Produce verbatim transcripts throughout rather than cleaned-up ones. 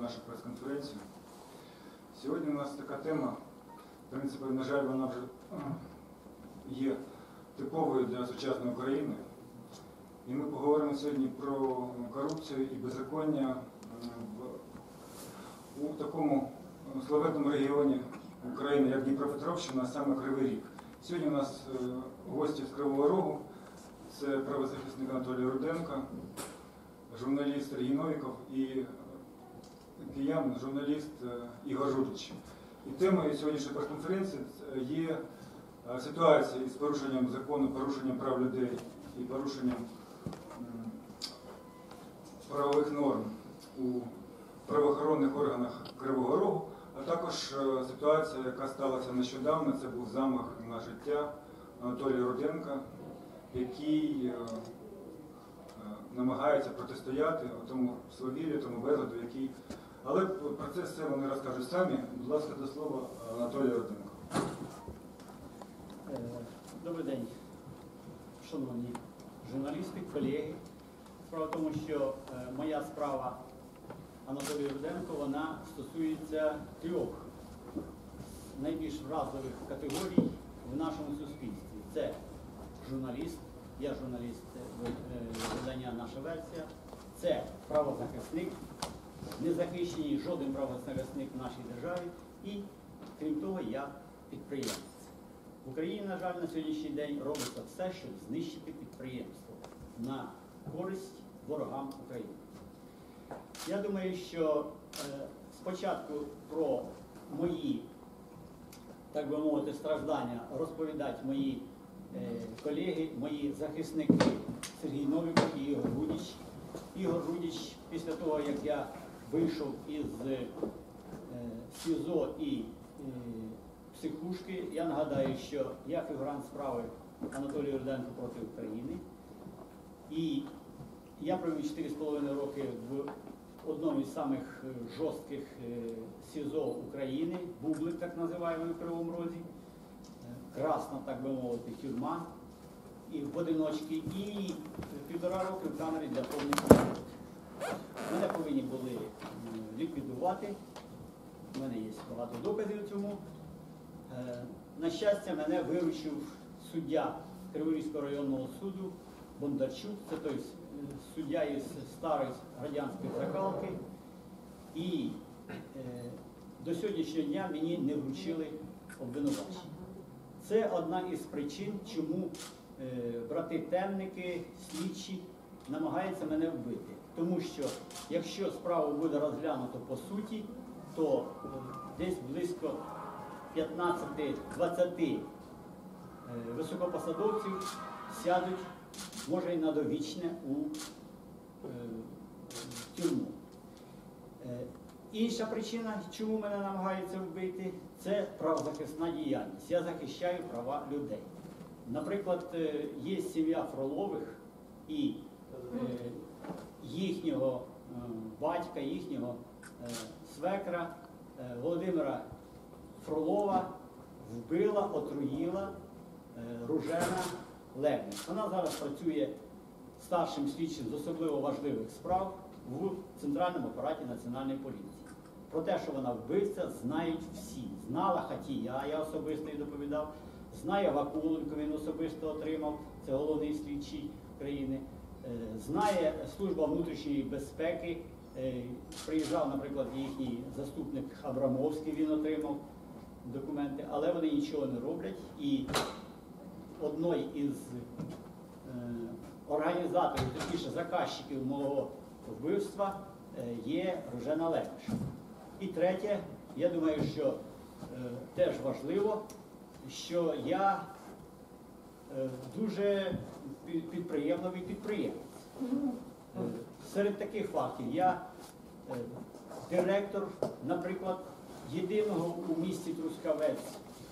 нашу прес-конференцію. Сьогодні у нас така тема, в принципі, на жаль, вона вже є типовою для сучасної України. І ми поговоримо сьогодні про корупцію і беззаконня в, у такому славетному регіоні України, як Дніпропетровщина, а саме Кривий Ріг. Сьогодні у нас гості з Кривого Рогу. Це правозахисник Анатолій Руденко, журналіст Сергій Новіков і киян, журналіст Ігор Жудич. І темою сьогоднішньої прес-конференції є ситуація із порушенням закону, порушенням прав людей і порушенням правових норм у правоохоронних органах Кривого Рогу, а також ситуація, яка сталася нещодавно, це був замах на життя Анатолія Руденка, який намагається протистояти тому свавіллю, тому безладу, який... Але про це все вони розкажуть самі. Будь ласка, до слова Анатолія Руденко. Добрий день, шановні журналісти, колеги. Справа в тому, що моя справа Анатолія Руденко, вона стосується трьох найбільш вразливих категорій в нашому суспільстві. Це журналіст, я журналіст видання «Наша версія», це правозахисник, не захищений жоден правозахисник в нашій державі, і, крім того, я підприємець. В Україні, на жаль, на сьогоднішній день робиться все, щоб знищити підприємство на користь ворогам України. Я думаю, що е, спочатку про мої, так би мовити, страждання розповідають мої е, колеги, мої захисники Сергій Новіков і Ігор Жудич. Ігор Жудич, після того, як я вийшов із е, СІЗО і е, психушки, я нагадаю, що я фігурант справи Анатолія Руденка проти України. І я провів чотири з половиною роки в одному із самих жорстких СІЗО України, Бублик, так називаємо в Кривому Розі, красна, так би мовити, тюрма, і в одиночці, і півтора роки в камері для повних роботи. Мене повинні були ліквідувати, у мене є багато доказів цьому. На щастя, мене виручив суддя Криворізького районного суду Бондарчук, це той суддя із старої радянської закалки, і е, до сьогоднішнього дня мені не вручили обвинувачення. Це одна із причин, чому е, брати-темники, слідчі намагаються мене вбити. Тому що, якщо справу буде розглянуто по суті, то е, десь близько п'ятнадцяти-двадцяти е, високопосадовців сядуть, може і на довічне, у е, тюрму. Е, інша причина, чому мене намагаються вбити, це правозахисна діяльність. Я захищаю права людей. Наприклад, е, є сім'я Фролових і е, їхнього е, батька, їхнього е, свекра е, Володимира Фролова вбила, отруїла е, Ружена Левник. Вона зараз працює старшим слідчим з особливо важливих справ в Центральному апараті Національної поліції. Про те, що вона вбивця, знають всі. Знала Хатія, я особисто їй доповідав, знає Вакуленко, він особисто отримав, це головний слідчий країни, знає Служба внутрішньої безпеки, приїжджав, наприклад, їхній заступник Абрамовський, він отримав документи, але вони нічого не роблять. І одною із е, організаторів, точніше заказчиків мого вбивства е, є Ружена Левник. І третє, я думаю, що е, теж важливо, що я е, дуже підприємливий підприємець. Е, серед таких фактів я е, директор, наприклад, єдиного у місті Трускавець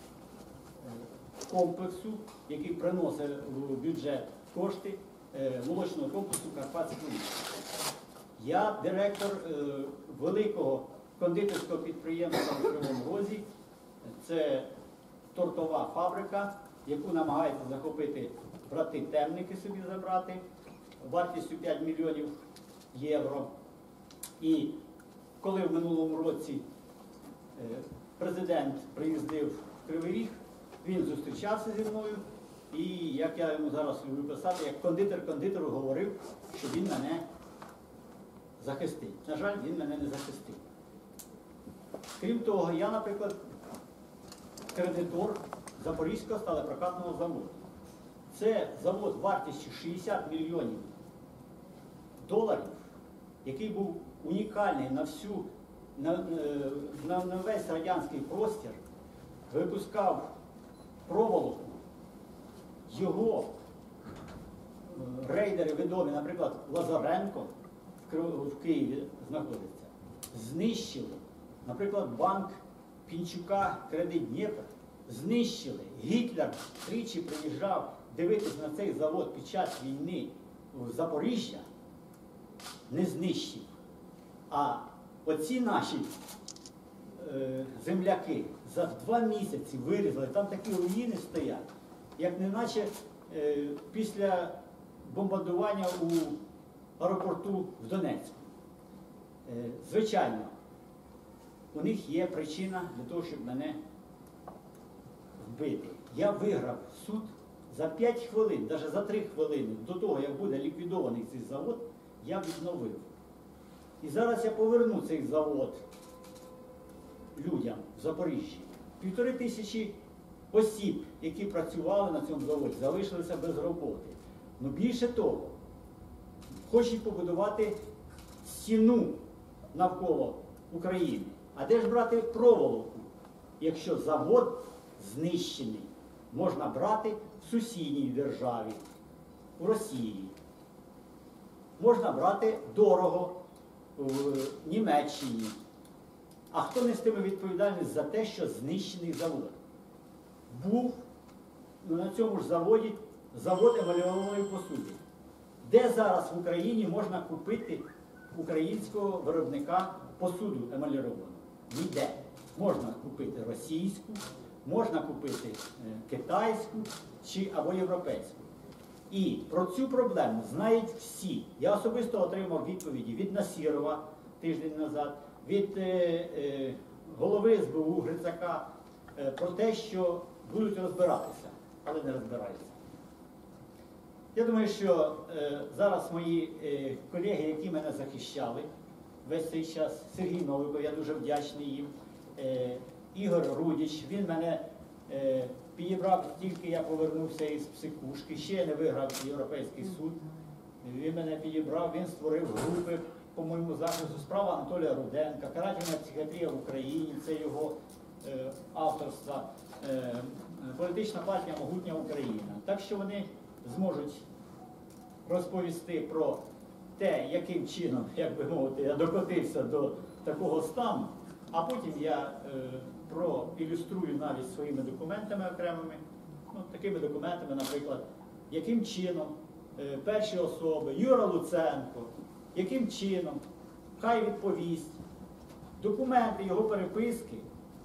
комплексу, який приносить в бюджет кошти молочного комплексу Карпатського міста. Я директор е, великого кондитерського підприємства в Кривому Розі. Це тортова фабрика, яку намагаються захопити брати-темники, собі забрати, вартістю п'ять мільйонів євро. І коли в минулому році е, президент приїздив в Кривий Ріг, він зустрічався зі мною, і, як я йому зараз люблю писати, як кондитер кондитеру говорив, що він мене захистить. На жаль, він мене не захистив. Крім того, я, наприклад, кредитор Запорізького сталепрокатного заводу. Це завод вартістю шістдесят мільйонів доларів, який був унікальний на всю, на, на, на весь радянський простір, випускав проволоку. Його рейдери відомі, наприклад, Лазаренко в Києві знаходиться, знищили, наприклад, банк Пінчука «Кредит Дніпр», знищили. Гітлер тричі приїжджав дивитись на цей завод під час війни в Запоріжжя, не знищив. А оці наші е, земляки за два місяці вирізали, там такі руїни стоять, як неначе е, після бомбардування у аеропорту в Донецьку. Е, звичайно, у них є причина для того, щоб мене вбити. Я виграв суд за п'ять хвилин, навіть за три хвилини до того, як буде ліквідований цей завод, я відновив. І зараз я поверну цей завод людям в Запоріжжі. Півтори тисячі осіб, які працювали на цьому заводі, залишилися без роботи. Ну більше того, хочуть побудувати стіну навколо України. А де ж брати проволоку, якщо завод знищений? Можна брати в сусідній державі, у Росії. Можна брати дорого в Німеччині. А хто нестиме відповідальність за те, що знищений завод? Був на цьому ж заводі завод емальованої посуди. Де зараз в Україні можна купити українського виробника посуду емаліровану? Ніде. Можна купити російську, можна купити китайську чи або європейську. І про цю проблему знають всі. Я особисто отримав відповіді від Насірова тиждень назад, від е, е, голови ес бе у Грицака е, про те, що будуть розбиратися, але не розбираються. Я думаю, що е, зараз мої е, колеги, які мене захищали весь цей час, Сергій Новиков, я дуже вдячний їм, е, Ігор Рудіч, він мене е, підібрав, тільки я повернувся із психушки, ще не виграв Європейський суд, він мене підібрав, він створив групи по моєму захисту, справа Анатолія Руденка, карательна психіатрія в Україні, це його е, авторство, е, політична партія «Могутня Україна». Так що вони зможуть розповісти про те, яким чином, як би мовити, я докотився до такого стану, а потім я е, проілюструю навіть своїми документами окремими, ну, такими документами, наприклад, яким чином е, перші особи, Юра Луценко, яким чином, хай відповість, документи його переписки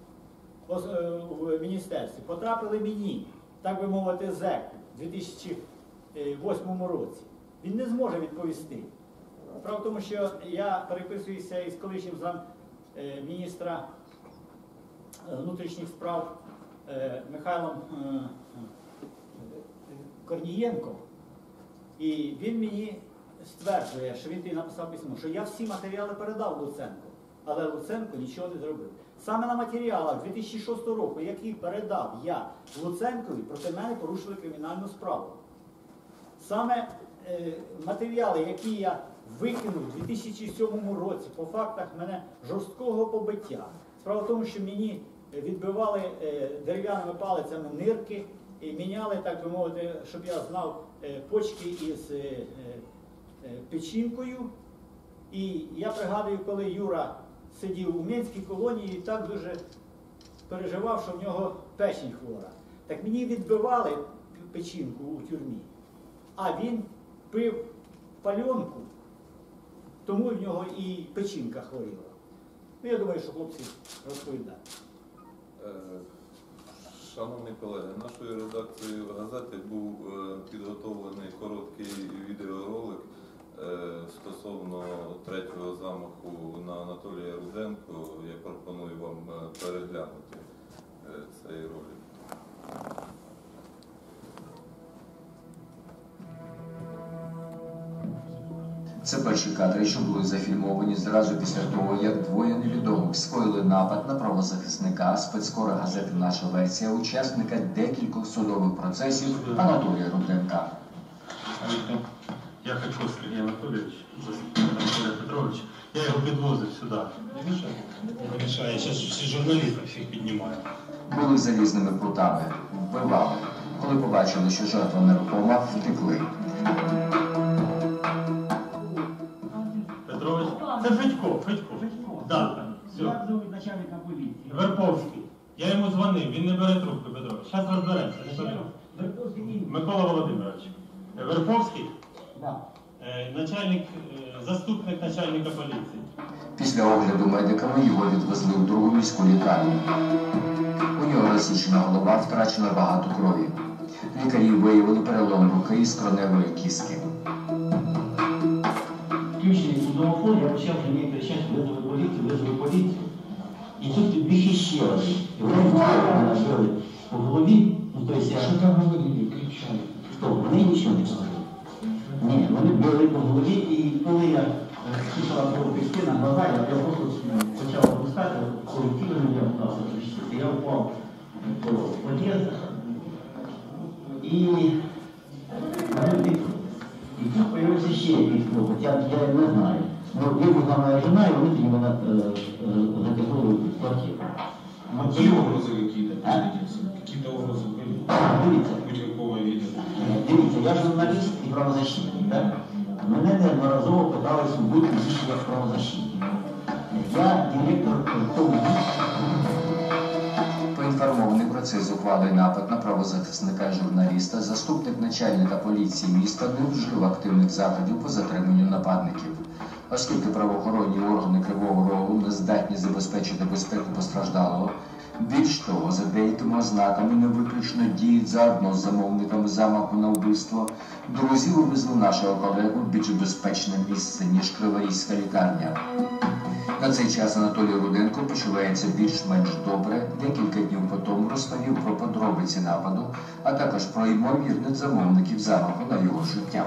в міністерстві потрапили мені, так би мовити, зеку у дві тисячі восьмому році. Він не зможе відповісти. Справа в тому, що я переписуюся із колишнім замміністра внутрішніх справ Михайлом Корнієнком, і він мені стверджує, що він написав письмо, що я всі матеріали передав Луценку, але Луценко нічого не зробив. Саме на матеріалах дві тисячі шостого року, які передав я Луценкові, проти мене порушили кримінальну справу. Саме е, матеріали, які я викинув у дві тисячі сьомому році по фактах мене жорсткого побиття. Справа в тому, що мені відбивали е, дерев'яними палицями нирки і міняли, так би мовити, щоб я знав, е, почки із е, е, печінкою. І я пригадую, коли Юра сидів у Мінській колонії і так дуже переживав, що в нього печінь хвора. Так мені відбивали печінку у тюрмі, а він пив пальонку, тому в нього і печінка хворіла. Ну, я думаю, що хлопці розповідають. Шановні колеги, нашою редакцією газети був підготовлений короткий відеоролик Стосовно третього замаху на Анатолія Руденка, я пропоную вам переглянути цей ролик. Це перші кадри, що були зафільмовані зразу після того, як двоє невідомих скоїли напад на правозахисника спецкора газети «Наша версія», учасника декількох судових процесів Анатолія Руденка. Я Харчов Сергій Анатолійович, заступник Анатолія Петровича. Я його підвозив сюди. Не мішає? Не мішає. Я зараз всі журналістів всіх піднімаю. Були залізними прутами, вбивали. Коли побачили, що жертва нерухома, втекли. Петрович? Це Федько, Федько. Да, все. Як зовуть начальника поліції? Верповський. Я йому дзвонив, він не бере трубку, Петрович. Зараз розберемося, не бере. Верховський ім'я. Микола Володимирович. Верповський? Да. Е, Начальник, е, заступник начальника поліції. Після огляду медиками його відвезли в другу міську лікарню. У нього розсічена голова, втрачено багато крові. Лікарі виявили перелом руки і скроневої кістки. Включили судомофон, я почав вже мені кричати, визвали поліцію, визвали поліцію. І тут підбіг ще один. І вони мене били по голові, ну то есть я... Що там говорили, кричали? Хто? Вони нічого не сказали. Ні, вони били по голові, і коли я хотіла пропустити на глаза, я, я просто почав опускати, коли тіло не вдався захистити, я впав по під'їзду. І... І тут появився ще якийсь хлопець, я, я не знаю. Ну, вибігла моя жена, і вони тоді мене е, е, затягнули в квартиру. А были угрозы какие-то? Какие-то угрозы были? Дивіться, Хоть какого вида? дивіться, я журналіст і правозащитник, так? Мене неодноразово питались бути як правозащитник. Я директор того. Поінформований про цей зухвалий напад на правозахисника журналіста, заступник начальника поліції міста не вжив активних заходів по затриманню нападників. Оскільки правоохоронні органи Кривого Рогу не здатні забезпечити безпеку постраждалого, більш того, за деякими ознаками не виключно діють заодно з замовниками замаху на вбивство, друзі вивезли нашого колегу в більш безпечне місце, ніж Криворізька лікарня. На цей час Анатолій Руденко почувається більш-менш добре, декілька днів потому розповів про подробиці нападу, а також про ймовірних замовників замаху на його життя.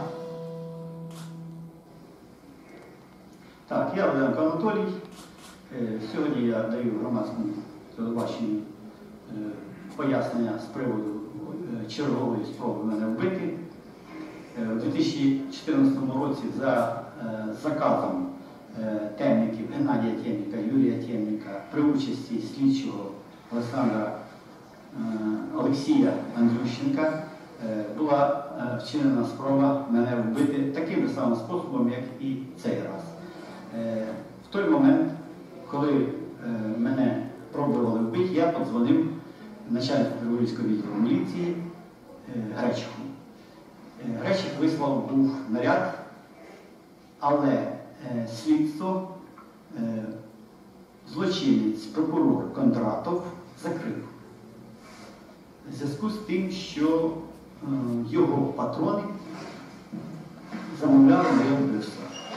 Так, я Руденко Анатолій. Е, Сьогодні я даю громадському телебаченню е, пояснення з приводу е, чергової спроби мене вбити. Е, У дві тисячі чотирнадцятому році за е, заказом е, темників Геннадія Темника, Юрія Темника при участі слідчого Олександра е, Олексія Андрющенка е, була е, вчинена спроба мене вбити таким же самим способом, як і цей раз. В той момент, коли мене пробували вбити, я подзвонив начальнику Криворізького відділу міліції Гречку. Гречик вислав був наряд, але слідство злочинець, прокурор Кондратов закрив. В зв'язку з тим, що його патрони замовляли моє вбивство.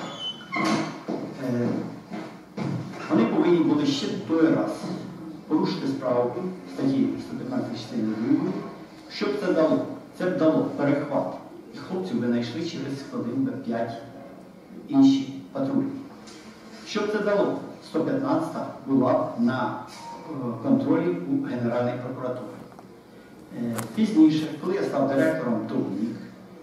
Вони повинні були ще той раз порушити справу статті сто п'ятнадцять частини другої, щоб це дало, це б дало перехват. І хлопців би знайшли через хвилин би п'ять інші патрулі. Щоб це дало, сто п'ятнадцята була на контролі у Генеральної прокуратури. Пізніше, коли я став директором ТОВМІК,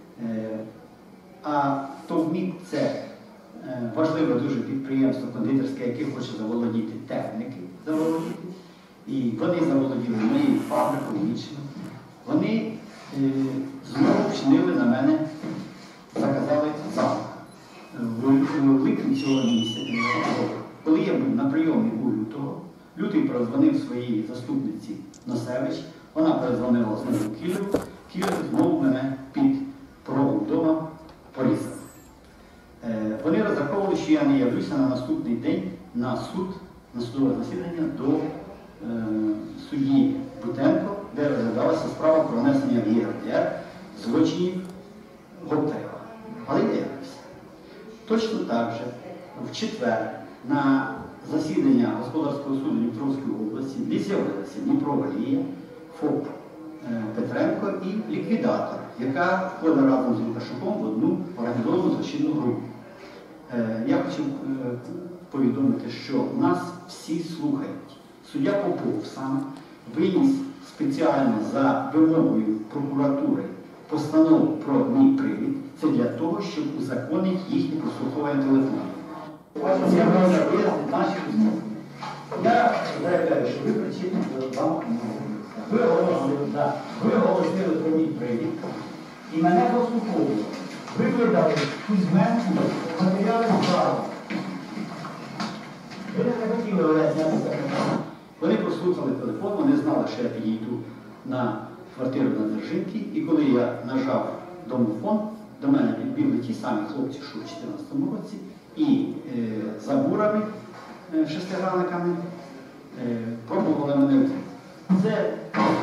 а ТОВМІК – це важливе дуже підприємство кондитерське, яке хоче заволодіти техніки, заволодіти. І вони заволоділи моєю фабрикою іншим. Вони е, знову вчинили на мене, заказали замах. В, в липні цього місяця, коли я був на прийомі у Лютого, Лютий передзвонив своїй заступниці Носевич, вона передзвонила знову Кілю, Кілю знову мене під порогом вдома порізав. Вони розраховували, що я не явлюся на наступний день на суд, на судове засідання до е, судді Бутенко, де розглядалася справа про внесення в ЄРДР злочинів Гоптаєва. Але я явився. Точно так же в четвер на засідання Господарського суду Дніпровської області не з'явилися Дніпро Валія, ФОП Петренко і ліквідатор, яка входила разом з Лукашуком в одну організовану злочинну групу. Я хочу повідомити, що нас всі слухають. Суддя Попов саме виніс спеціально за вимогою прокуратури постанову про мій привід. Це для того, щоб узаконити їхнє прослуховування телефону. Я заявляю, що ви причетні до вам. Ви оголосили, да, ви оголосили про мій привід і мене прослуховували. Ви видали Кузьменку матеріали справи. Ви не хотіли виясняти це. Вони прослухали телефон, вони знали, що я підійду на квартиру на Дзержинці, і коли я нажав домофон, до мене підбігли ті самі хлопці, що у дві тисячі чотирнадцятому році, і е, за бурами, е, шестигранниками, е, пробували мене вбити. Це,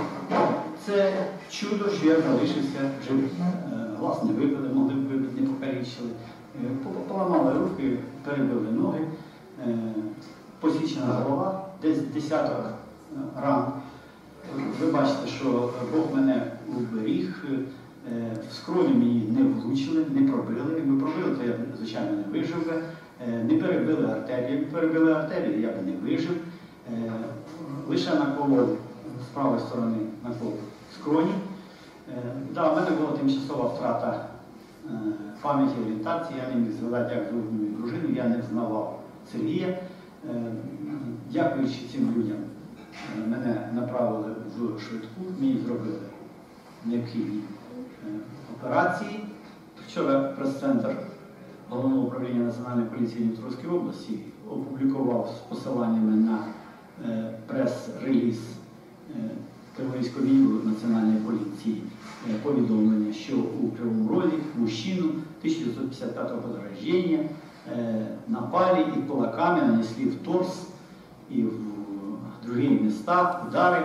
це чудо, що я залишився живим. Е, глас не вибили, могли б вибити, не покалічили. Е, поламали руки, перебили ноги, е, посічена голова, десь десяток ран. Ви бачите, що Бог мене уберіг, в скроні мені не влучили, не пробили. Якби пробили, то я, звичайно, не вижив би. Не перебили артерію. Якби перебили артерію, я б не вижив. Лише наколов з правої сторони наколов скроні. Да, у мене була тимчасова втрата пам'яті, орієнтації, я не міг згадати, як звуть мою дружину, я не взнавав Сергія. Дякуючи цим людям, мене направили в швидку, мені зробили необхідні операції. Вчора прес-центр Головного управління Національної поліції Дніпровської області опублікував з посиланнями на прес-реліз Кривоїського відділу Національної поліції повідомлення, що у Кривому Розі мужчину тисяча дев'ятсот п'ятдесят п'ятого года рождения напали и кулаками нанесли в торс и в другие места удары,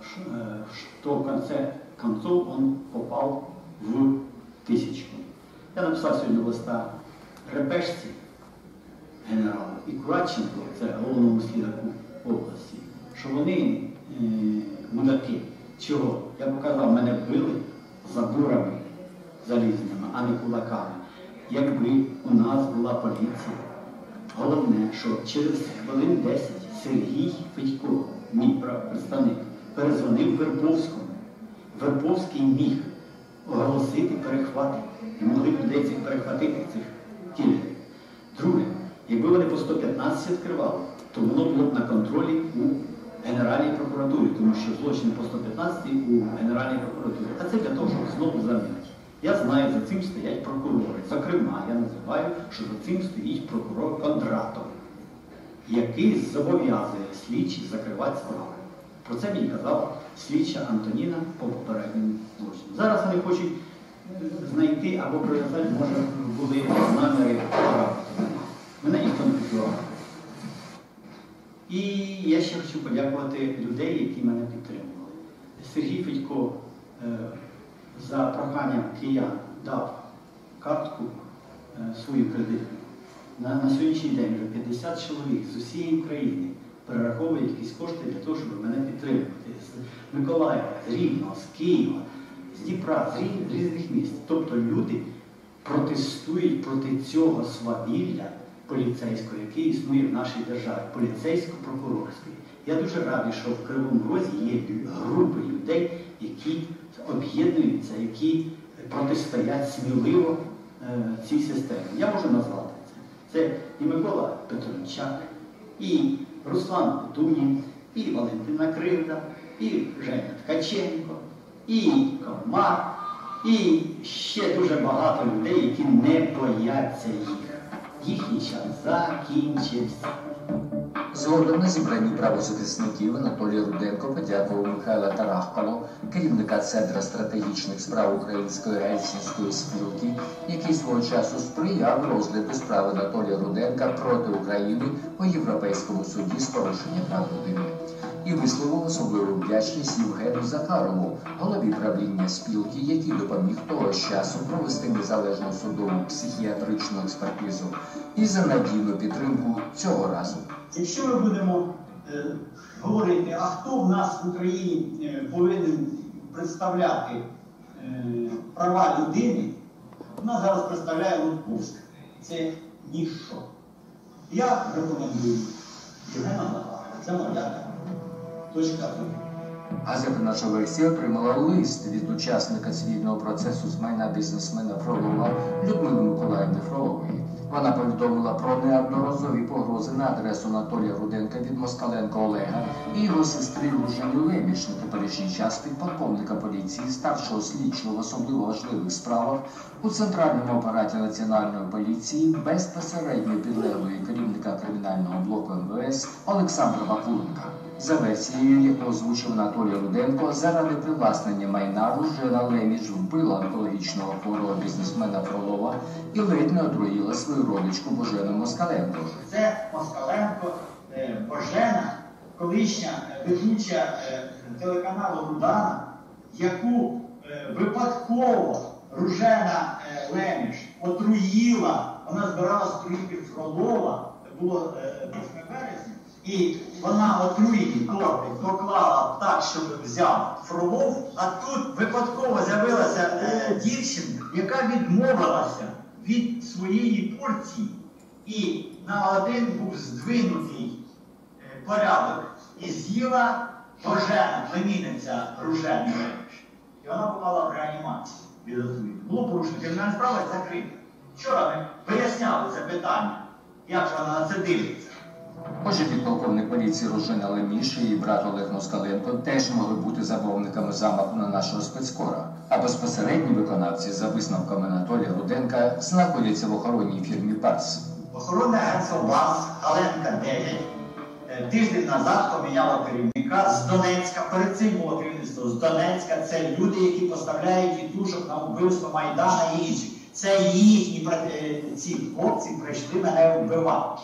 что в конце концов он попал в тысячку. Я написал сегодня листа Репешці, генералу, і Куратченко, це головному слідку області, що вони е, мудаки. Чого? Я показав, мене били заборами залізними, а не кулаками. Якби у нас була поліція, головне, що через хвилин десять Сергій Федько, мій представник, перезвонив Вербовському. Вербовський міг оголосити перехвати. І могли б людей цих перехватити, цих кільків. Друге, якби вони по сто п'ятнадцять відкривали, то воно було б на контролі у Генеральній прокуратурі, тому що злочини по сто п'ятнадцять у Генеральній прокуратурі. А це для того, щоб знову замінити. Я знаю, за цим стоять прокурори. Зокрема, я називаю, що за цим стоїть прокурор Кондратов, який зобов'язує слідчих закривати справи. Про це мені казала слідча Антоніна по попередньому злочину. Зараз вони хочуть знайти або прив'язати, може, були наміри порадити. Мене ніхто не підтримав. І я ще хочу подякувати людей, які мене підтримували. Сергій Федько е, за проханням киян дав картку е, свою кредитну. На, на сьогоднішній день вже п'ятдесят чоловік з усієї України перераховують якісь кошти для того, щоб мене підтримувати. З Миколаєва, з Рівного, з Києва, з Дніпра, з різних міст. Тобто люди протестують проти цього свавілля поліцейського, який існує в нашій державі, поліцейсько-прокурорської. Я дуже радий, що в Кривому Розі є групи людей, які об'єднуються, які протистоять сміливо е, цій системі. Я можу назвати це. Це і Микола Петровичак, і Руслан Тунін, і Валентина Кривда, і Женя Ткаченко, і Комар, і ще дуже багато людей, які не бояться їх. Їхній час закінчився. Згодом на зібранні правозахисників Анатолій Руденко подякував Михайла Тарахкало, керівника Центру стратегічних справ Української гельсінської спілки, який свого часу сприяв розгляду справи Анатолія Руденка проти України у Європейському суді з порушення прав людини. І висловив особливу вдячність Євгену Захарову, голові правління спілки, який допоміг того ж часу провести незалежну судову психіатричну експертизу і за надійну підтримку цього разу. Якщо ми будемо е, говорити, а хто в нас в Україні е, повинен представляти е, права людини, у нас зараз представляє Лутковська. Це ніщо. Я рекомендую Євгена Захарова. Це моя точка зору. Газета «Наша версія» отримала лист від учасника цивільного процесу з майна бізнесмена Фролова Людмили Миколаївни Фролової. Вона повідомила про неодноразові погрози на адресу Анатолія Руденка від Москаленка Олега і його сестри Ружені Леміш, на теперішній час підполковника поліції, старшого слідчого в особливо важливих справах у Центральному апараті Національної поліції, безпосередньо підлеглої керівника кримінального блоку ем ве ес Олександра Бакуренка. За версією, яку озвучив Анатолій Руденко, заради привласнення майна Ружена Леміш вбила онкологічного хворого бізнесмена Фролова і ледь не отруїла свою родичку Божену Москаленко. Це Москаленко е, Божена, колишня ведуча е, телеканалу Рудана, яку е, випадково Ружена е, Леміш отруїла, вона збиралась отруїти Фролова, це було восьме березня, і вона отруєній кортик поклала так, щоб взяв Фролов, а тут випадково з'явилася е, дівчина, яка відмовилася від своєї порції, і на один був здвинутий е, порядок, і з'їла Божена, племінниця Ружени Леміш. І вона попала в реанімацію від отруєння. Було порушено кримінальна справа і закрита. Вчора ми виясняли це питання, як вона на це дивиться. Отже, підполковник поліції Ружена Леміш і її брат Олег Москаленко теж могли бути замовниками замаху на нашого спецкора. А безпосередні виконавці, за висновками Анатолія Руденка, знаходяться в охоронній фірмі «Барс». Охоронне агентство «Барс», Галенка дев'ять, тиждень назад поміняло керівника з Донецька. Перед цим було керівництво з Донецька. Це люди, які поставляють тітушок на вбивство Майдана і інших. Це їхні ці хлопці прийшли мене вбивати.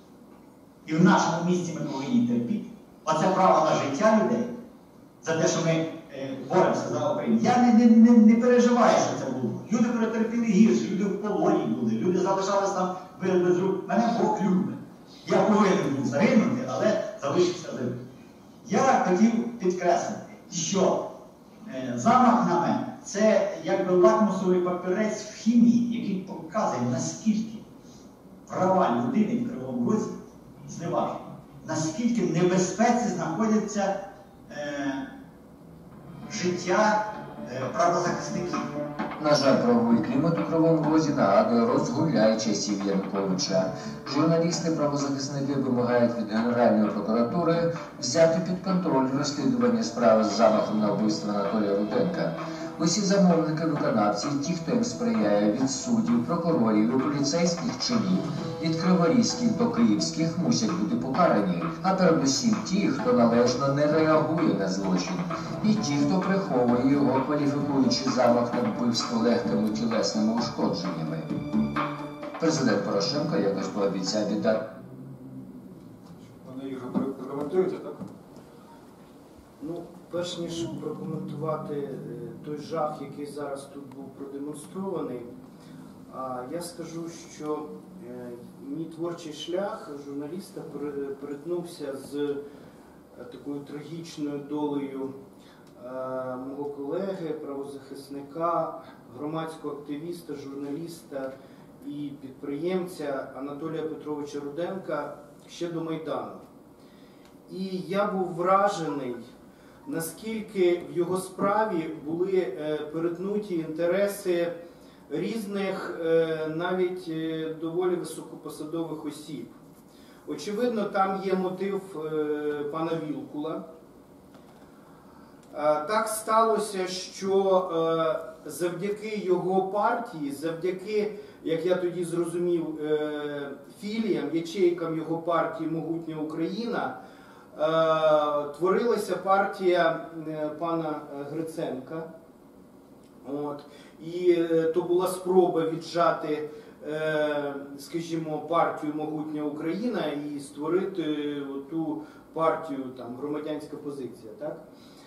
І в нашому місті ми повинні терпіти. Оце право на життя людей, за те, що ми е, боремося за Україну. Я не, не, не, не переживаю, що це було. Люди перетерпіли гірше, люди в полоні були, люди залишались там без рук. Мене Бог любить. Я повинен був загинути, але залишився живим. Я хотів підкреслити, що е, замах на мене – це якби лакмусовий папірець в хімії, який показує, наскільки права людини в Кривому Розі зневажено. Наскільки в небезпеці знаходяться е, життя е, правозахисників. На жаль, правовий клімат у Кривому Розі нагадує розгуляй часів Януковича. Журналісти-правозахисники вимагають від Генеральної прокуратури взяти під контроль розслідування справи з замахом на вбивство Анатолія Руденка. Усі замовники-виконавці, ті, хто їм сприяє, від суддів, прокурорів і поліцейських чинів, від криворізьких до київських, мусять бути покарані, а передусім ті, хто належно не реагує на злочин, і ті, хто приховує його, кваліфікуючи замах на вбивство легкими тілесними ушкодженнями. Президент Порошенко якось пообіцяв віддати. Пане Ігор, прокоментуєте, так? Ну, перш ніж прокоментувати е, той жах, який зараз тут був продемонстрований, а, я скажу, що е, мій творчий шлях журналіста перетнувся з е, такою трагічною долею е, мого колеги, правозахисника, громадського активіста, журналіста і підприємця Анатолія Петровича Руденка ще до Майдану. І я був вражений, наскільки в його справі були е, перетнуті інтереси різних, е, навіть е, доволі високопосадових осіб. Очевидно, там є мотив е, пана Вілкула. Е, так сталося, що е, завдяки його партії, завдяки як я тоді зрозумів, е, філіям, ячейкам його партії «Могутня Україна» е, творилася партія е, пана Гриценка. От. І е, то була спроба віджати, е, скажімо, партію «Могутня Україна» і створити ту партію, там, громадянська позиція. Так?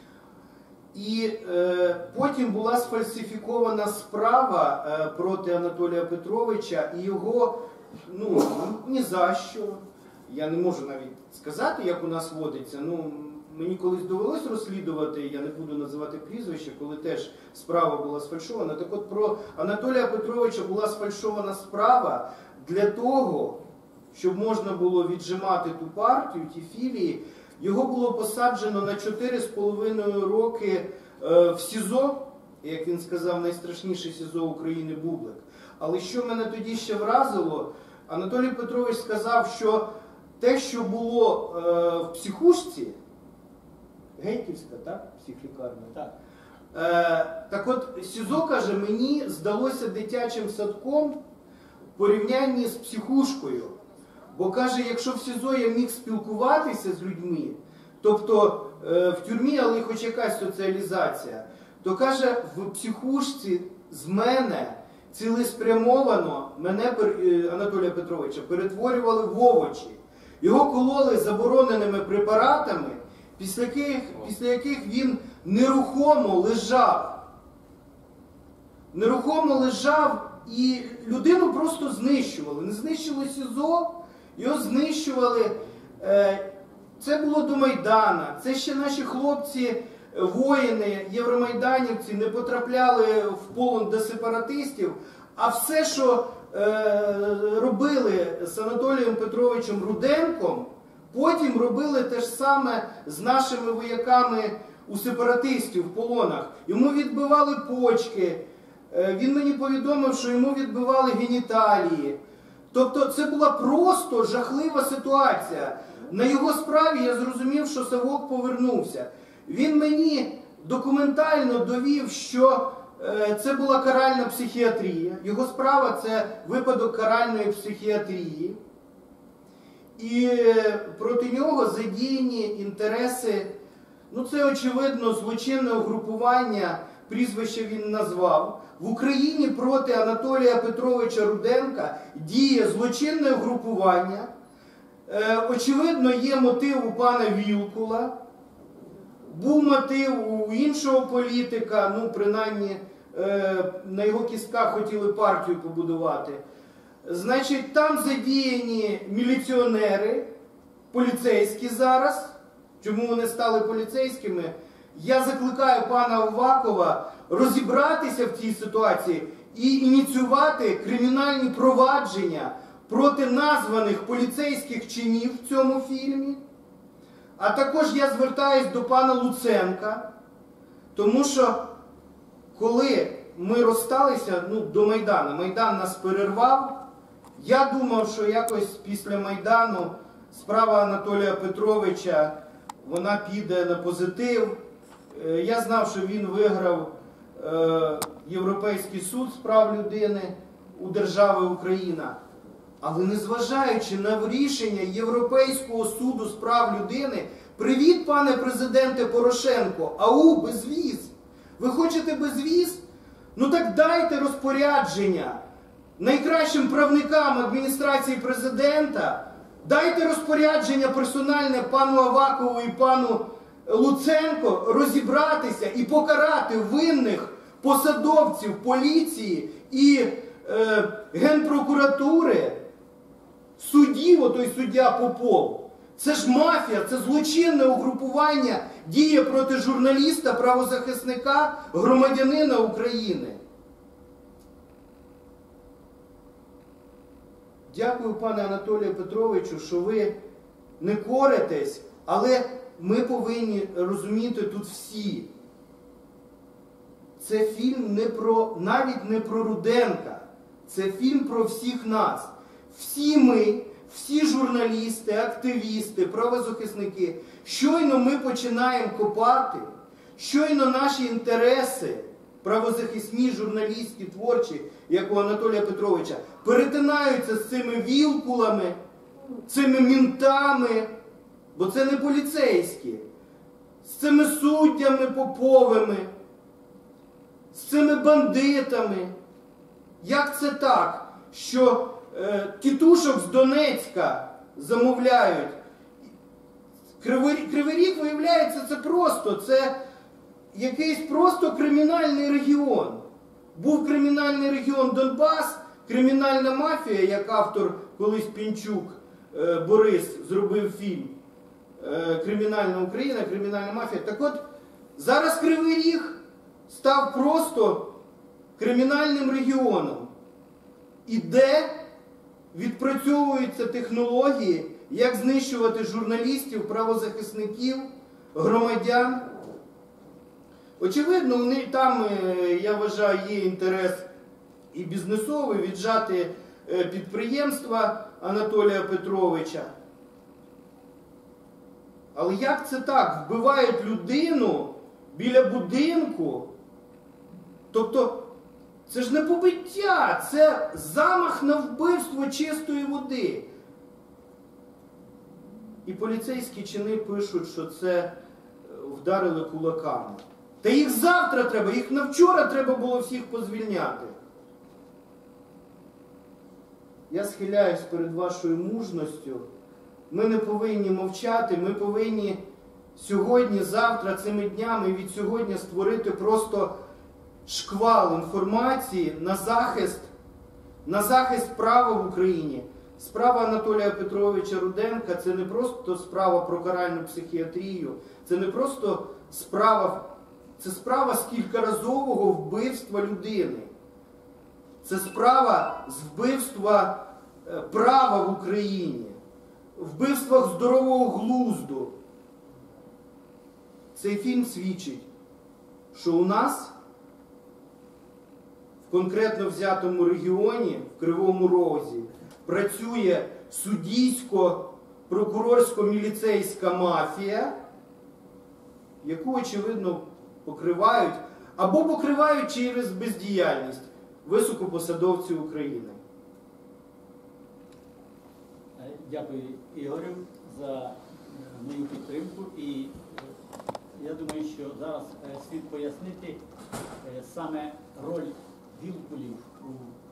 І е, потім була сфальсифікована справа е, проти Анатолія Петровича, і його, ну, ні за що, я не можу навіть сказати, як у нас водиться, ну, мені колись довелось розслідувати, я не буду називати прізвище, коли теж справа була сфальшована. Так от про Анатолія Петровича була сфальшована справа для того, щоб можна було віджимати ту партію, ті філії. Його було посаджено на чотири з половиною роки е, в СІЗО, як він сказав, найстрашніше СІЗО України Бублик. Але що мене тоді ще вразило, Анатолій Петрович сказав, що те, що було е, в психушці, Гейківська, так? Психлікарня. Так. Е, так от, СІЗО, каже, мені здалося дитячим садком в порівнянні з психушкою. Бо, каже, якщо в СІЗО я міг спілкуватися з людьми, тобто е, в тюрмі, але хоч якась соціалізація, то, каже, в психушці з мене цілеспрямовано, мене, е, Анатолія Петровича, перетворювали в овочі. Його кололи забороненими препаратами, після яких, після яких він нерухомо лежав. Нерухомо лежав і людину просто знищували. Не знищили СІЗО, його знищували. Це було до Майдана. Це ще наші хлопці, воїни, євромайданівці не потрапляли в полон до сепаратистів. А все, що робили з Анатолієм Петровичем Руденком, потім робили те ж саме з нашими вояками у сепаратистів в полонах. Йому відбивали почки. Він мені повідомив, що йому відбивали геніталії. Тобто це була просто жахлива ситуація. На його справі я зрозумів, що Савок повернувся. Він мені документально довів, що це була каральна психіатрія. Його справа – це випадок каральної психіатрії. І проти нього задіяні інтереси, ну це очевидно злочинне угрупування, прізвище він назвав. В Україні проти Анатолія Петровича Руденка діє злочинне угрупування. Е, очевидно, є мотив у пана Вілкула, був мотив у іншого політика, ну принаймні е, на його кістках хотіли партію побудувати. Значить, там задіяні міліціонери, поліцейські зараз. Чому вони стали поліцейськими? Я закликаю пана Авакова розібратися в цій ситуації і ініціювати кримінальні провадження проти названих поліцейських чинів в цьому фільмі. А також я звертаюсь до пана Луценка, тому що коли ми розсталися, ну, до Майдану, Майдан нас перервав, я думав, що якось після Майдану справа Анатолія Петровича, вона піде на позитив. Я знав, що він виграв е, Європейський суд з прав людини у держави Україна. Але незважаючи на рішення Європейського суду з прав людини, привіт, пане президенте Порошенко, ау, безвіз. Ви хочете безвіз? Ну так дайте розпорядження найкращим правникам адміністрації президента, дайте розпорядження персональне пану Авакову і пану Луценко розібратися і покарати винних посадовців поліції і е, Генпрокуратури, суддів, отой суддя Попов. Це ж мафія, це злочинне угрупування діє проти журналіста, правозахисника, громадянина України. Дякую, пане Анатолію Петровичу, що ви не коритесь, але ми повинні розуміти тут всі. Це фільм не про, навіть не про Руденка. Це фільм про всіх нас. Всі ми, всі журналісти, активісти, правозахисники, щойно ми починаємо копати, щойно наші інтереси правозахисні, журналістські, творчі, як у Анатолія Петровича, перетинаються з цими вілкулами, цими мінтами, бо це не поліцейські, з цими суддями поповими, з цими бандитами. Як це так, що е, тітушок з Донецька замовляють? Кривий, Кривий Ріг, виявляється, це просто, це якийсь просто кримінальний регіон. Був кримінальний регіон Донбас, кримінальна мафія, як автор колись Пінчук е, Борис зробив фільм е, «Кримінальна Україна», кримінальна мафія. Так от, зараз Кривий Ріг став просто кримінальним регіоном. І де відпрацьовуються технології, як знищувати журналістів, правозахисників, громадян. Очевидно, вони, там, я вважаю, є інтерес і бізнесовий віджати підприємства Анатолія Петровича. Але як це так? Вбивають людину біля будинку? Тобто, це ж не побиття, це замах на вбивство чистої води. І поліцейські чини пишуть, що це вдарили кулаками. Та їх завтра треба, їх на вчора треба було всіх позвільняти. Я схиляюсь перед вашою мужністю. Ми не повинні мовчати, ми повинні сьогодні, завтра, цими днями, від сьогодні створити просто шквал інформації на захист, на захист права в Україні. Справа Анатолія Петровича Руденка – це не просто справа про каральну психіатрію, це не просто справа, це справа з кількаразового вбивства людини. Це справа з вбивства права в Україні, вбивствах здорового глузду. Цей фільм свідчить, що у нас в конкретно взятому регіоні, в Кривому Розі, працює суддійсько-прокурорсько-міліцейська мафія, яку, очевидно, покривають, або покривають через бездіяльність високопосадовців України. Дякую, Ігорю, за мою підтримку. І я думаю, що зараз слід пояснити саме роль вілкулів у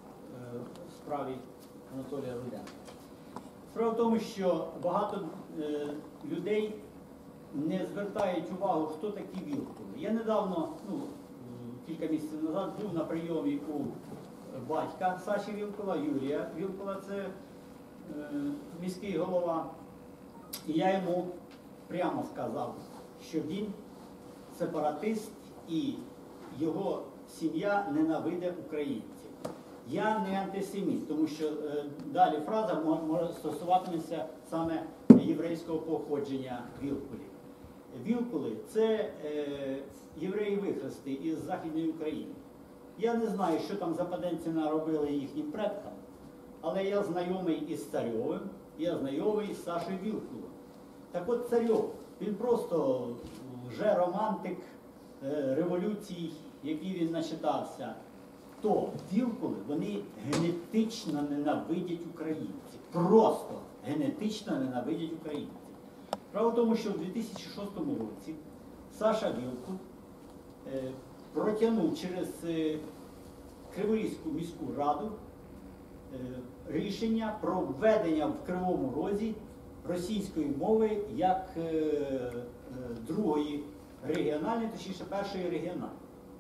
справі Анатолія Руденка. Справа в тому, що багато людей не звертають увагу, хто такі вілкули. Я недавно, ну, кілька місяців назад, був на прийомі у батька Саші Вілкула, Юрія Вілкула, це е, міський голова. І я йому прямо сказав, що він сепаратист і його сім'я ненавидить українців. Я не антисеміт, тому що е, далі фраза може стосуватися саме єврейського походження вілкулів. Вілкули – це е, євреї-вихрести із Західної України. Я не знаю, що там западенці наробили їхнім предкам, але я знайомий із Царьовим, я знайомий із Сашою Вілкулом. Так от Царьов, він просто вже романтик е, революцій, які він начитався. То вілкули, вони генетично ненавидять українців. Просто генетично ненавидять українців. Справа в тому, що в дві тисячі шостому році Саша Вілкул е, протягнув через е, Криворізьку міську раду е, рішення про введення в Кривому Розі російської мови як е, е, другої регіональної, точніше першої регіональної.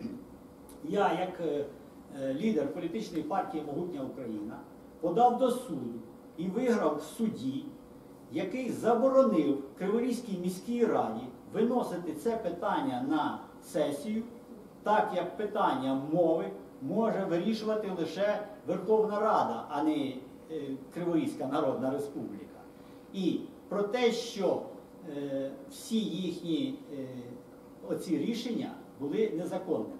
Я, як е, лідер політичної партії «Могутня Україна», подав до суду і виграв в суді, який заборонив Криворізькій міській раді виносити це питання на сесію, так як питання мови може вирішувати лише Верховна Рада, а не е, Криворізька Народна Республіка. І про те, що е, всі їхні е, оці рішення були незаконними.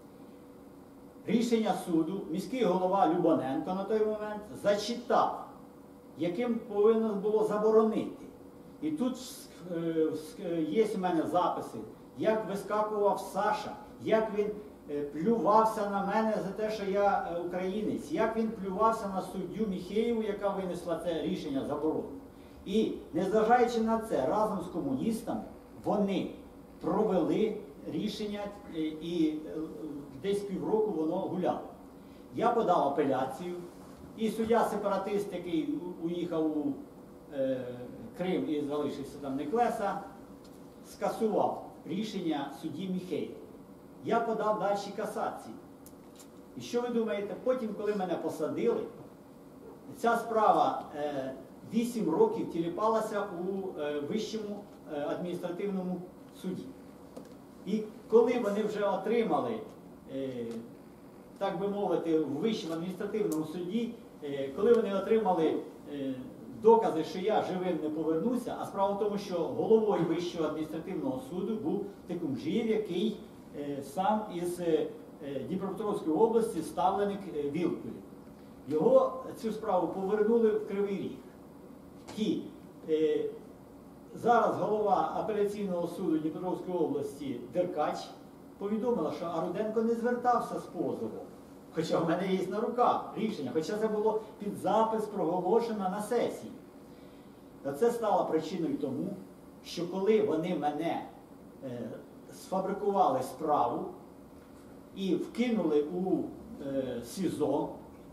Рішення суду міський голова Любоненко на той момент зачитав, яким повинно було заборонити. І тут е, є в мене записи, як вискакував Саша, як він е, плювався на мене за те, що я е, українець, як він плювався на суддю Міхеєву, яка винесла це рішення заборону. І незважаючи на це, разом з комуністами вони провели рішення е, і е, десь півроку воно гуляло. Я подав апеляцію, і суддя-сепаратист, який уїхав у е, Крим і залишився там Неклеса, скасував рішення судді Міхеєва. Я подав далі касації. І що ви думаєте? Потім, коли мене посадили, ця справа е, вісім років тіліпалася у е, Вищому е, адміністративному суді. І коли вони вже отримали, е, так би мовити, в Вищому адміністративному суді, е, коли вони отримали е, докази, що я живим не повернуся, а справа в тому, що головою Вищого адміністративного суду був Текумжиєв, який е, сам із е, Дніпропетровської області ставленик е, Вілкулів. Його цю справу повернули в Кривий Ріг. І е, зараз голова апеляційного суду Дніпропетровської області Деркач повідомила, що а Руденко не звертався з позовом. Хоча в мене є на руках рішення, хоча це було під запис проголошено на сесії. Та це стало причиною тому, що коли вони мене е, сфабрикували справу і вкинули у е, СІЗО,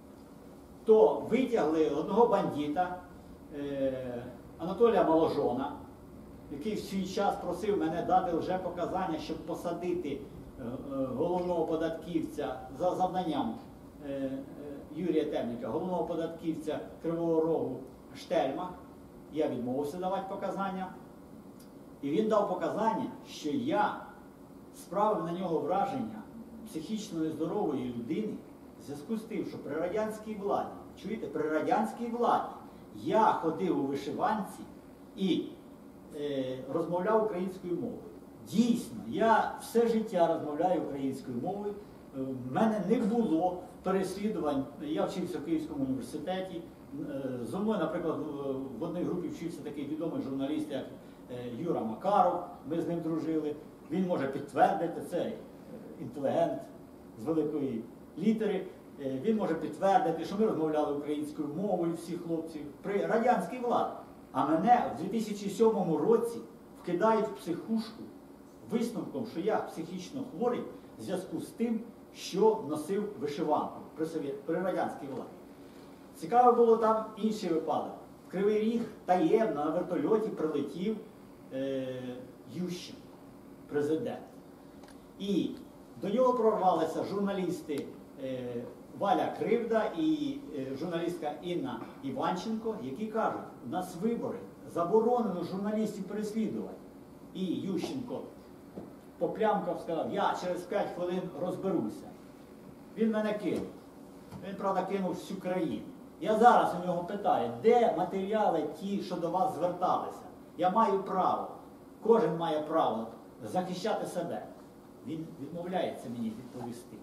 то витягли одного бандита, е, Анатолія Маложона, який в свій час просив мене дати вже показання, щоб посадити головного податківця за завданням е, е, Юрія Темника, головного податківця Кривого Рогу Штельма. Я відмовився давати показання. І він дав показання, що я справив на нього враження психічно нездорової людини в зв'язку з тим, що при радянській владі, чуєте, при радянській владі я ходив у вишиванці і е, розмовляв українською мовою. Дійсно, я все життя розмовляю українською мовою. В мене не було переслідувань. Я вчився в Київському університеті. Зо мною, наприклад, в одній групі вчився такий відомий журналіст, як Юра Макаров. Ми з ним дружили. Він може підтвердити, це інтелігент з великої літери. Він може підтвердити, що ми розмовляли українською мовою, всі хлопці, при радянській владі. А мене в дві тисячі сьомому році вкидають в психушку висновком, що я психічно хворий в зв'язку з тим, що носив вишиванку при, совєт... при радянській владі. Цікаво було там інший випадок. В Кривий Ріг таємно на вертольоті прилетів е... Ющенко, президент. І до нього прорвалися журналісти е... Валя Кривда і е... журналістка Інна Іванченко, які кажуть, у нас вибори, заборонено журналістів переслідувати. І Ющенко поплямкав, сказав, я через п'ять хвилин розберуся. Він мене кинув. Він, правда, кинув всю країну. Я зараз у нього питаю, де матеріали ті, що до вас зверталися? Я маю право, кожен має право захищати себе. Він відмовляється мені відповісти.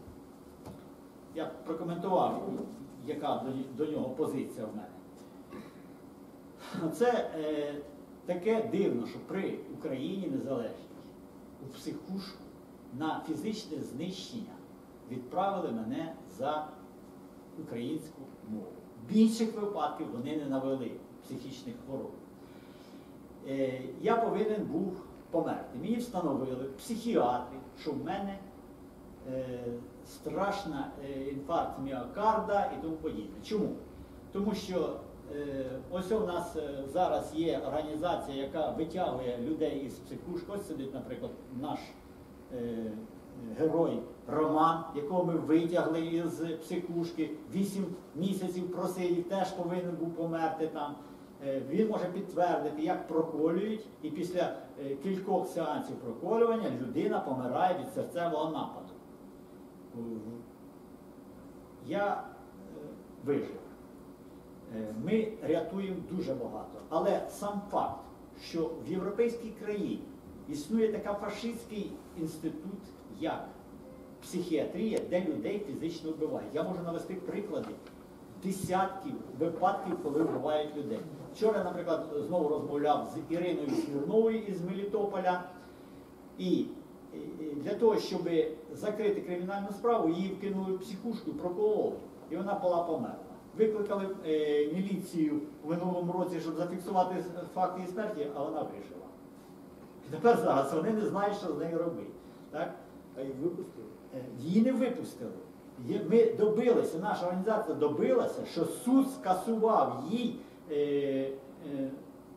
Я прокоментував, яка до, до нього позиція в мене. Це е, таке дивно, що при Україні незалежній у психушку на фізичне знищення відправили мене за українську мову. Більших випадків вони не навели психічних хвороб. Е, я повинен був померти. Мені встановили психіатри, що в мене е, страшна е, інфаркт міокарда і тому подібне. Чому? Тому що е, ось у нас е, зараз є організація, яка витягує людей із психушки. Ось сидить, наприклад, наш е, герой Роман, якого ми витягли із психушки, вісім місяців просидів, теж повинен був померти там. Е, він може підтвердити, як проколюють, і після е, кількох сеансів проколювання людина помирає від серцевого нападу. Я е, вижив. Е, ми рятуємо дуже багато. Але сам факт, що в європейській країні існує така фашистський інститут, як психіатрія, де людей фізично вбивають. Я можу навести приклади десятків випадків, коли вбивають людей. Вчора, наприклад, знову розмовляв з Іриною Смірновою із Мелітополя. І для того, щоб закрити кримінальну справу, її вкинули в психушку, прокололи, і вона була померла. Викликали е, міліцію в минулому році, щоб зафіксувати факт її смерті, а вона вижила. І тепер зараз вони не знають, що з нею робити. Так? А їх випустили? Її не випустили. Ми добилися, наша організація добилася, що суд скасував їй е, е,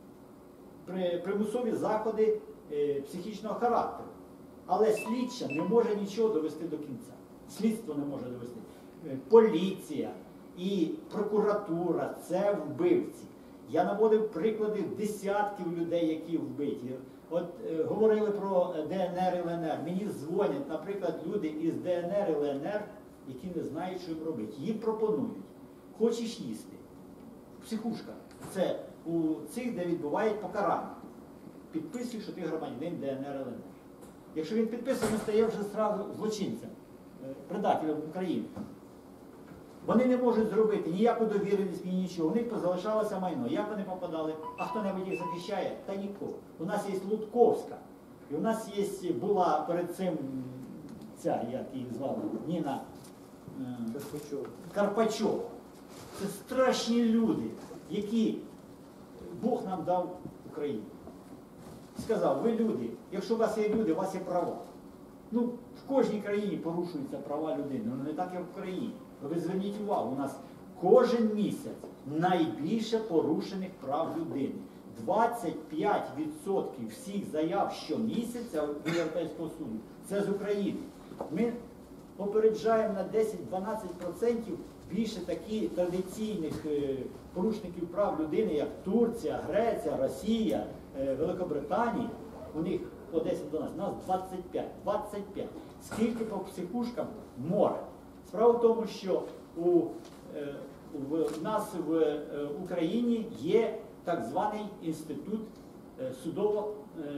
при, примусові заходи е, психічного характеру. Але слідча не може нічого довести до кінця. Слідство не може довести. Е, поліція і прокуратура – це вбивці. Я наводив приклади десятків людей, які вбиті. От е, говорили про Д Н Р і Л Н Р. Мені дзвонять, наприклад, люди із Д Н Р і Л Н Р, які не знають, що їм робити. Їм пропонують. Хочеш їсти? Психушка. Це у цих, де відбувають покарання. Підписуй, що ти громадянин Д Н Р і Л Н Р. Якщо він підписує, він стає вже зразу злочинцем, предателем України. Вони не можуть зробити ніяку довіреність, ні нічого. У них позалишалося майно. Як вони попадали? А хто-небудь їх захищає? Та нікого. У нас є Лутковська. І у нас є, була перед цим ця, як її звали, Ніна Карпачова. Карпачова. Це страшні люди, які Бог нам дав Україні. Сказав, ви люди, якщо у вас є люди, у вас є права. Ну, в кожній країні порушуються права людини, але не так, як в Україні. Ви зверніть увагу, у нас кожен місяць найбільше порушених прав людини. двадцять п'ять відсотків всіх заяв щомісяця до Європейського суду – це з України. Ми попереджаємо на десять-дванадцять відсотків більше таких традиційних порушників прав людини, як Турція, Греція, Росія, Великобританія. У них по десять-дванадцять, у нас двадцять п'ять. двадцять п'ять. Скільки по психушкам? Море. Справа в тому, що у, в нас в Україні є так званий інститут судово,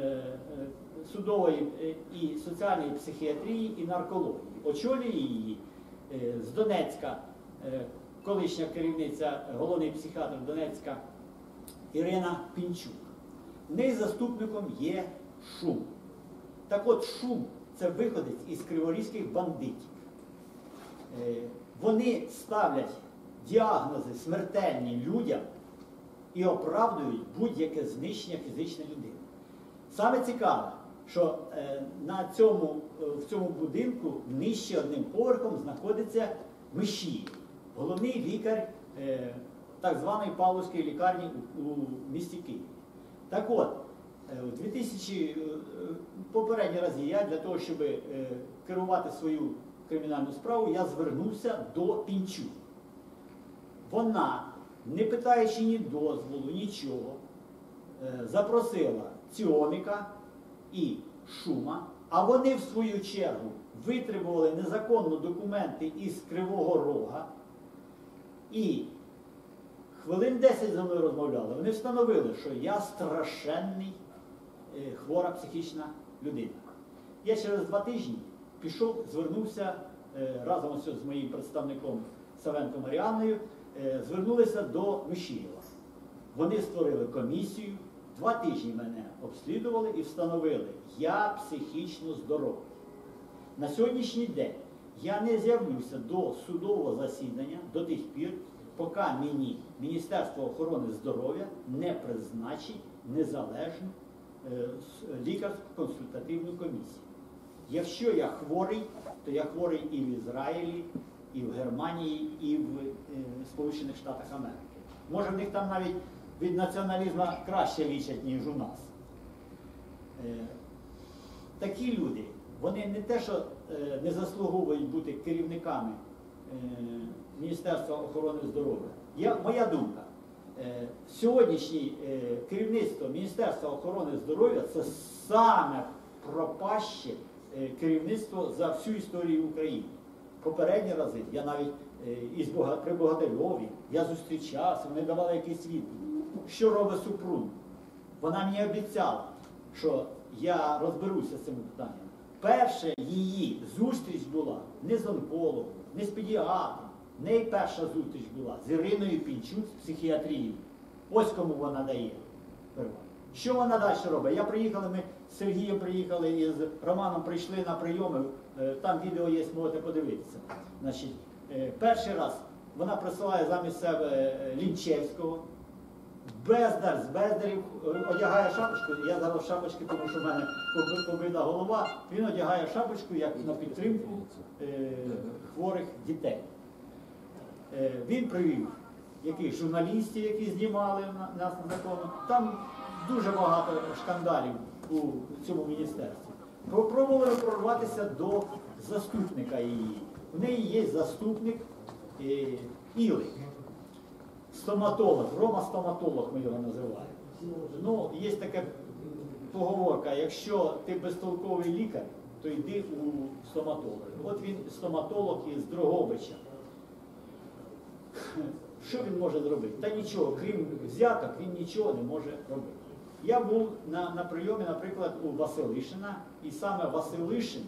судової і соціальної психіатрії і наркології. Очолює її з Донецька, колишня керівниця, головний психіатр Донецька Ірина Пінчук. В неї заступником є Шум. Так от Шум – це виходець із криворізьких бандитів. Вони ставлять діагнози смертельні людям і оправдують будь-яке знищення фізичної людини. Саме цікаве, що на цьому, в цьому будинку нижче одним поверхом знаходиться Мишіїв, головний лікар так званої Павловської лікарні у місті Києві. Так от, у дві тисячі попередні рази я для того, щоб керувати свою кримінальну справу, я звернувся до Пінчук. Вона, не питаючи ні дозволу, нічого, запросила Ціоміка і Шума, а вони в свою чергу витребували незаконно документи із Кривого Рога і хвилин десять зі мною розмовляли. Вони встановили, що я страшенний хвора психічна людина. Я через два тижні пішов, звернувся разом з моїм представником Савенко Маріанною, звернулися до Мишієва. Вони створили комісію, два тижні мене обслідували і встановили, я психічно здоровий. На сьогоднішній день я не з'явлюся до судового засідання до тих пір, поки мені Міністерство охорони здоров'я не призначить незалежну е, лікарсько-консультативну комісію. Якщо я хворий, то я хворий і в Ізраїлі, і в Германії, і в е, Сполучених Штатах Америки. Може, в них там навіть від націоналізму краще лічать, ніж у нас. Е, такі люди, вони не те, що е, не заслуговують бути керівниками е, Міністерства охорони здоров'я. Я, моя думка, е, сьогоднішнє е, керівництво Міністерства охорони здоров'я – це саме пропаще е, керівництво за всю історію України. Попередні рази, я навіть е, із Бога, при Богатирьові, я зустрічався, вони давали якийсь відповідь. Що робить Супрун? Вона мені обіцяла, що я розберуся з цим питанням. Перша її зустріч була не з онкологом, не з педіатром. В неї перша зустріч була з Іриною Пінчук з психіатрією. Ось кому вона дає. Що вона далі робить? Я приїхала, ми з Сергієм приїхали і з Романом прийшли на прийоми, е, там відео є, можете подивитися. Значить, е, перший раз вона присилає замість себе е, Лінчевського, бездар з бездарів, е, одягає шапочку, я зараз в шапочці, тому що в мене поби- побита голова, він одягає шапочку як на підтримку е, хворих дітей. Е, він привів яких журналістів, які знімали на- нас незаконно. Там дуже багато шкандалів у цьому міністерстві. Попробували прорватися до заступника її. У неї є заступник е, Ілик, стоматолог, Рома-стоматолог ми його називаємо. Ну, є така поговорка, якщо ти безтолковий лікар, то йди у стоматолога. От він стоматолог із Дрогобича. Що він може зробити? Та нічого, крім взяток, він нічого не може робити. Я був на, на прийомі, наприклад, у Василишина, і саме Василишин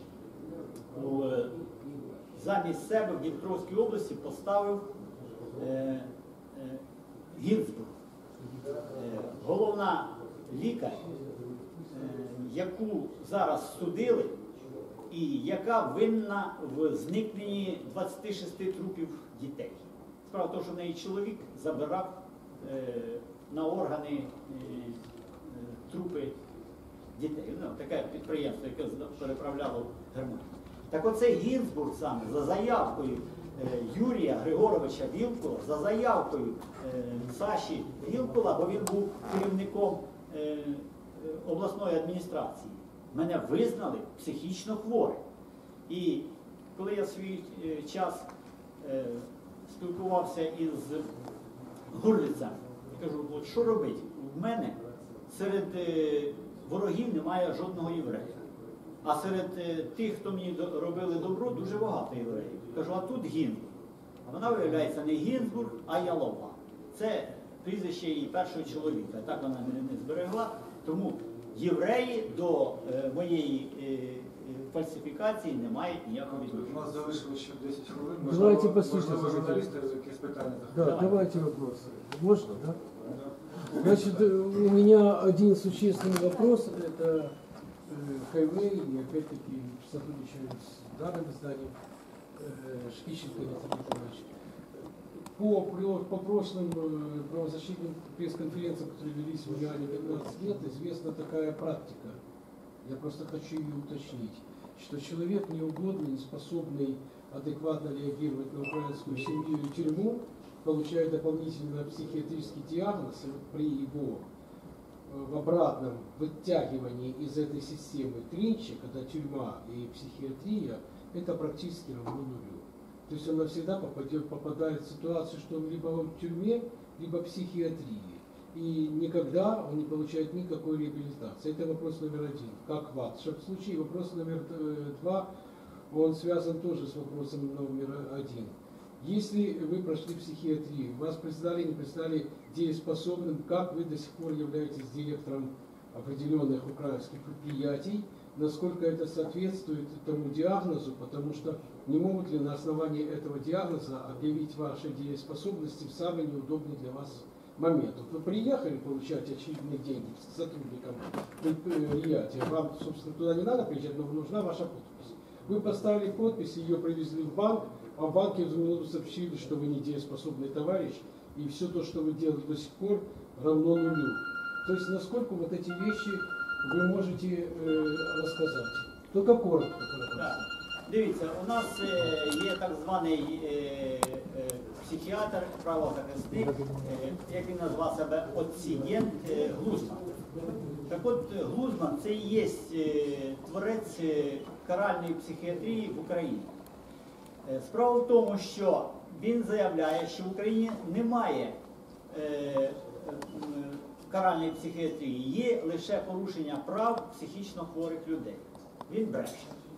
у, е, замість себе в Дніпровській області поставив е, е, Гінзбург. Е, головна лікар, е, яку зараз судили, і яка винна в зникненні двадцяти шести трупів дітей. Справа в тому, що в неї чоловік забирав е, на органи е, е, трупи дітей. Ну, таке підприємство, яке переправляло в Германію. Так оцей Гінзбург саме за заявкою е, Юрія Григоровича Вілкула, за заявкою е, Саші Вілкула, бо він був керівником е, е, обласної адміністрації, мене визнали психічно хворим. І коли я свій е, час е, спілкувався із Гурлицем, кажу, от що робити? В мене серед е, ворогів немає жодного єврея. А серед е, тих, хто мені до, робили добро, дуже багато євреїв. Кажу, а тут Гінзбург. А вона виявляється не Гінзбург, а Ялова. Це прізвище її першого чоловіка. Так вона не, не зберегла. Тому євреї до е, моєї е, фальсифікації не мають ніякого У відношення. нас залишилось ще десять хвилин. Давайте Можливо, послушаем. можливо, журналісти якісь питання Да, захотять. давайте вопросы. Можно, да? Да. Значит, э, у меня один существенный вопрос, это э, Хайвей, и опять-таки сотрудничаю с данным изданием э, Шкищенко Виктор Николаевич. По, про- по прошлым э, правозащитным пресс-конференциям, которые велись в Иоанне пятнадцать лет, известна такая практика. Я просто хочу ее уточнить, что человек неугодный, не способный адекватно реагировать на украинскую семью и тюрьму, получает дополнительно психиатрический диагноз при его э, в обратном вытягивании из этой системы клинча, когда тюрьма и психиатрия, это практически равно нулю. То есть он навсегда попадет, попадает в ситуацию, что он либо в тюрьме, либо в психиатрии. И никогда он не получает никакой реабилитации. Это вопрос номер один. Как в вашем случае. Вопрос номер два, он связан тоже с вопросом номер один. Если вы прошли психиатрию, вас признали, не признали дееспособным, как вы до сих пор являетесь директором определенных украинских предприятий, насколько это соответствует этому диагнозу, потому что не могут ли на основании этого диагноза объявить ваши дееспособности в самый неудобный для вас момент. Вот вы приехали получать очередные деньги с сотрудникам предприятия, вам, собственно, туда не надо приезжать, но нужна ваша подпись. Вы поставили подпись, ее привезли в банк, а в банке в минуту сообщили, что вы не дееспособный товарищ, и все то, что вы делали до сих пор, равно нулю. То есть, насколько вот эти вещи вы можете э, рассказать? Только коротко. Так. Дивіться, у нас е, є так званий е, е, психіатр, правозахисник, е, як він назвав себе, оцієнт е, Глузман. Так от е, Глузман це і є е, творець е, каральної психіатрії в Україні. Е, справа в тому, що він заявляє, що в Україні немає е, е, каральної психіатрії, є лише порушення прав психічно хворих людей. Він бреше.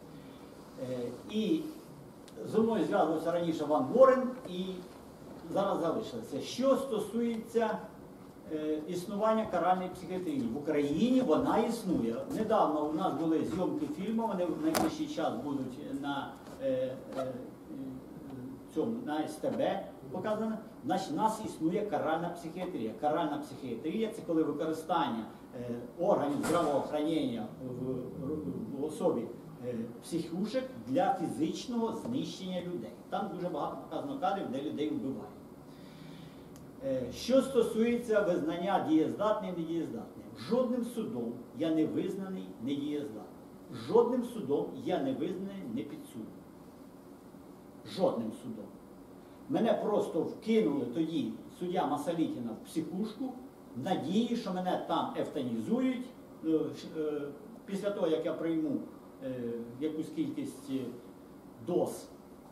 Е, І зі мною зв'язувався раніше Ван Ворен і зараз залишилося. Що стосується е, існування каральної психіатрії, в Україні вона існує. Недавно у нас були зйомки фільму, вони в найближчий час будуть на, е, е, цьому, на ес те бе показано. Значить, в нас існує каральна психіатрія. Каральна психіатрія – це коли використання е, органів здравоохранення в, в особі е, психушек для фізичного знищення людей. Там дуже багато показано кадрів, де людей вбивають. Е, що стосується визнання дієздатним і недієздатним, жодним судом я не визнаний недієздатним. Жодним судом я не визнаний непідсудним. Жодним судом. Мене просто вкинули тоді суддя Масалітіна в психушку в надії, що мене там евтанізують. Після того, як я прийму якусь кількість доз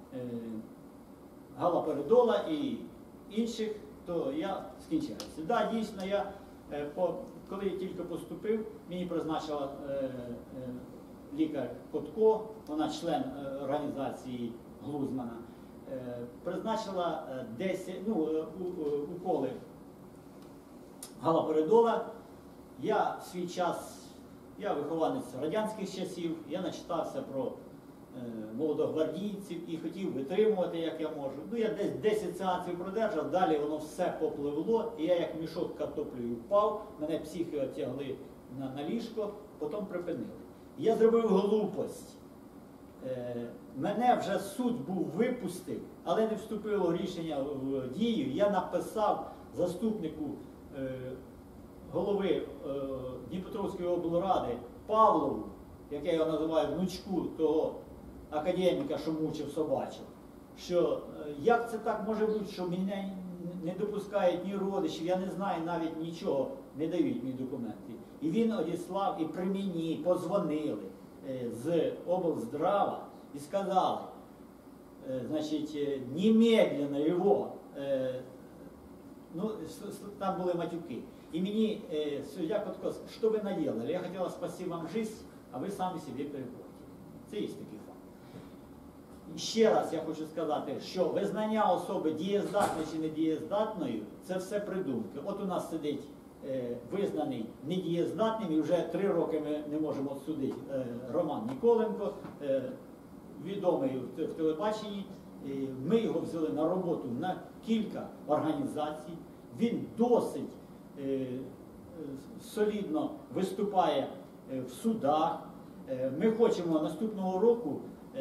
галоперидола і інших, то я скінчаюся. Так, да, дійсно, я, коли я тільки поступив, мені призначила лікар Котко, вона член організації Глузмана, призначила десять ну, уколи галоперидола. Я в свій час, я вихованець радянських часів, я начитався про е, молодогвардійців і хотів витримувати, як я можу. Ну, я десь десять сеансів продержав, далі воно все попливло, і я як мішок картоплею впав, мене психи отягли на, на ліжко, потім припинили. Я зробив глупость. Е, мене вже суд був випустив, але не вступило рішення в дію. Я написав заступнику е, голови е, Дніпропетровської облради Павлову, як я його називаю, внучку того академіка, що мучив собачок, що е, як це так може бути, що мене не допускають ні родичів, я не знаю навіть нічого, не дають мені документи. І він одіслав, і при мені подзвонили е, з облздрава і сказали, е, значить, е, немедленно його, е, ну, там були матюки. И мне э, судья Котко, что вы наделали? Я хотела спасти вам жизнь, а ви самі собі перепортили. Це є такий факт. Ще раз я хочу сказати, що визнання особи дієздатною чи недієздатною – це все придумки. От у нас сидить е, визнаний недієздатним, і вже три роки ми не можемо судити е, Роман Ніколенко, е, відомий в, в телебаченні. Е, ми його взяли на роботу на кілька організацій. Він досить солідно виступає в судах. Ми хочемо наступного року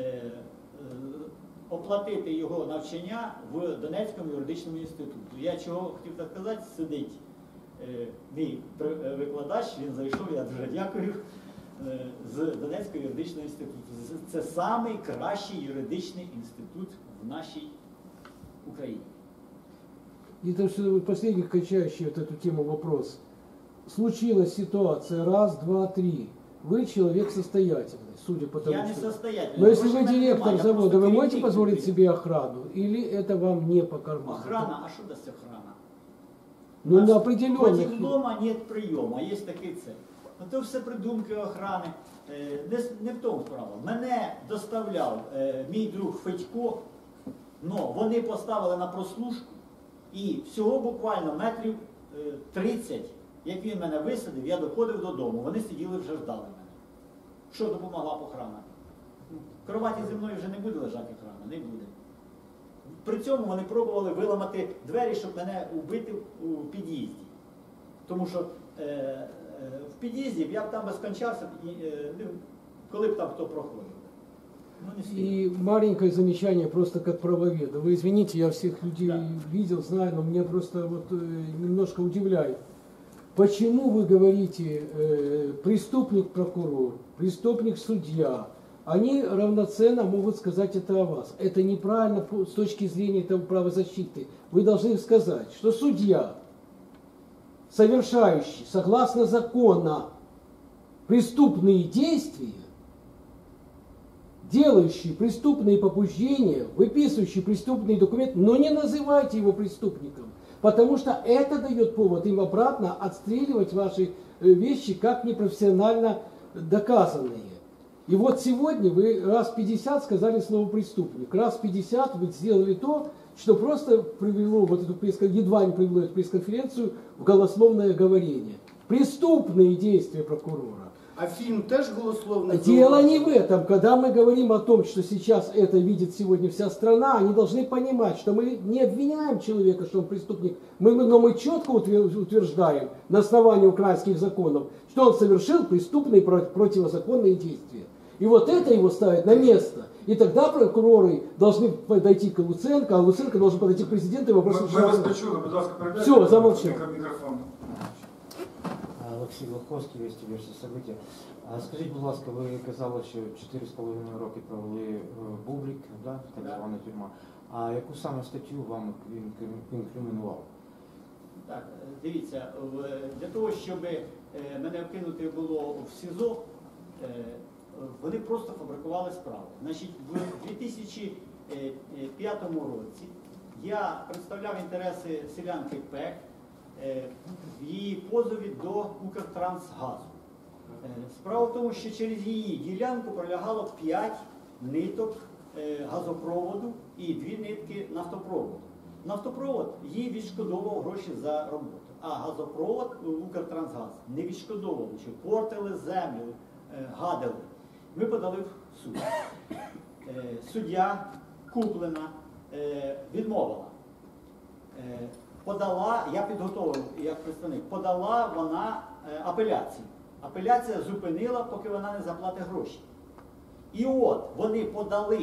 оплатити його навчання в Донецькому юридичному інституті. Я чого хотів так сказати, сидить мій викладач, він зайшов, я дуже дякую, з Донецького юридичного інституту. Це самий кращий юридичний інститут в нашій Україні. И то, что последний, качающий вот эту тему вопрос. Случилась ситуация, раз, два, три. Вы человек состоятельный, судя по тому, я не что... состоятельный. Но если вы директор понимаю, завода, вы можете критик, позволить себе охрану? Или это вам не по карману? Охрана, а что даст охрана? Ну, на определенных... Против дома нет приема, є такий це. Ну, то все придумки охрани. Не, не в тому справа. Мене доставляв е, мій друг Федько, но вони поставили на прослушку. І всього буквально метрів тридцять, як він мене висадив, я доходив додому. Вони сиділи, вже ждали мене. Що допомогла б охрана? В кроваті зі мною вже не буде лежати охрана, не буде. При цьому вони пробували виламати двері, щоб мене вбити у під'їзді. Тому що е, е, в під'їзді я б там би скончався, е, коли б там хто проходив. И маленькое замечание просто как правоведа. Вы извините, я всех людей да. видел, знаю, но меня просто вот э, немножко удивляет. Почему вы говорите э, преступник-прокурор, преступник-судья? Они равноценно могут сказать это о вас. Это неправильно с точки зрения этого правозащиты. Вы должны сказать, что судья, совершающий согласно закону преступные действия, делающий преступные побуждения, выписывающий преступные документы, но не называйте его преступником, потому что это дает повод им обратно отстреливать ваши вещи как непрофессионально доказанные. И вот сегодня вы раз пятьдесят сказали слово преступник, раз пятьдесят вы сделали то, что просто привело вот эту пресс-конференцию, едва не привело эту пресс-конференцию в голословное говорение. Преступные действия прокурора. А фильм теж голословно? Дело не в этом. Когда мы говорим о том, что сейчас это видит сегодня вся страна, они должны понимать, что мы не обвиняем человека, что он преступник, мы, но мы четко утверждаем на основании украинских законов, что он совершил преступные противозаконные действия. И вот это его ставит на место. И тогда прокуроры должны подойти к Луценко, а Луценко должен подойти к президенту и вопросить... Ми, ми вас почули, будь ласка, передайте. Все, замолчи. Мікрофон. Олексій Лоховський, Вести версії события. А скажіть, будь ласка, ви казали, що чотири з половиною роки провели Бублик, да, так звана тюрма. А яку саме статтю вам інкримінував? Так, дивіться, для того, щоб мене вкинути було в СІЗО, вони просто фабрикували справу. Значить, в дві тисячі п'ятому році я представляв інтереси селянки ПЕК в її позові до Укртрансгазу. Справа в тому, що через її ділянку пролягало п'ять ниток газопроводу і дві нитки нафтопроводу. Нафтопровод їй відшкодовував гроші за роботу, а газопровод Укртрансгаз не відшкодовував, що портили землю, гадили. Ми подали в суд. Суддя Куплена відмовила. Подала, я підготовив як представник, подала вона апеляцію. Апеляція зупинила, поки вона не заплатить гроші. І от вони подали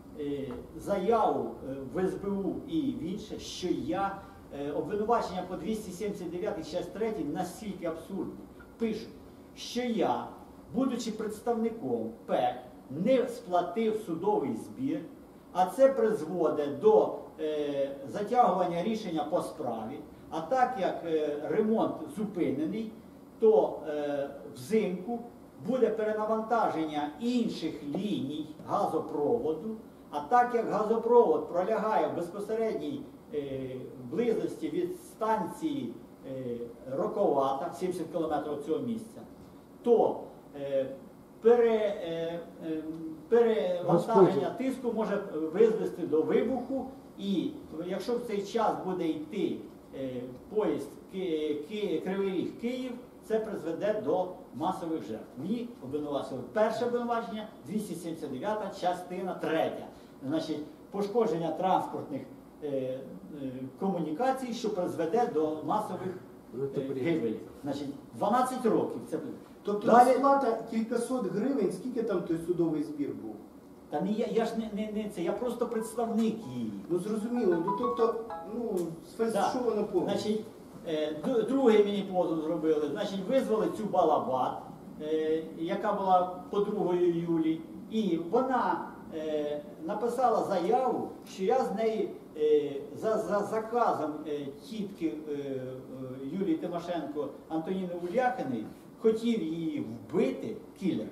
заяву в ес бе у і в інше, що я обвинувачення по двісті сімдесят дев'ятій часть третій настільки абсурдні. Пишуть, що я, будучи представником ПЕК, не сплатив судовий збір, а це призводить до е, затягування рішення по справі. А так як е, ремонт зупинений, то е, взимку буде перенавантаження інших ліній газопроводу, а так як газопровод пролягає в безпосередній е, близості від станції е, Роковата, сімдесят кілометрів від цього місця, то е, пере, е, е, перевантаження тиску може визвести до вибуху, і якщо в цей час буде йти е, поїзд Ки, Ки, Кривий Ріг Київ, це призведе до масових жертв. Мені обвинувачили перше обвинувачення, двісті сімдесят дев'ята, частина третя. Значить, пошкодження транспортних е, е, комунікацій, що призведе до масових е, гибелей. Значить, дванадцять років. Це... Тобто Далі... сплата кількасот гривень, скільки там той судовий збір був? Та не я, я ж не, не, не це, я просто представник її. Ну зрозуміло, ну тобто, ну, сфальсифіковано повністю. Значить, е, другий мені позов зробили, значить, визвали цю Балабат, е, яка була подругою Юлі, і вона е, написала заяву, що я з неї е, за, за заказом е, тітки е, е, Юлії Тимошенко Антоніни Уляхиної хотів її вбити, кілер,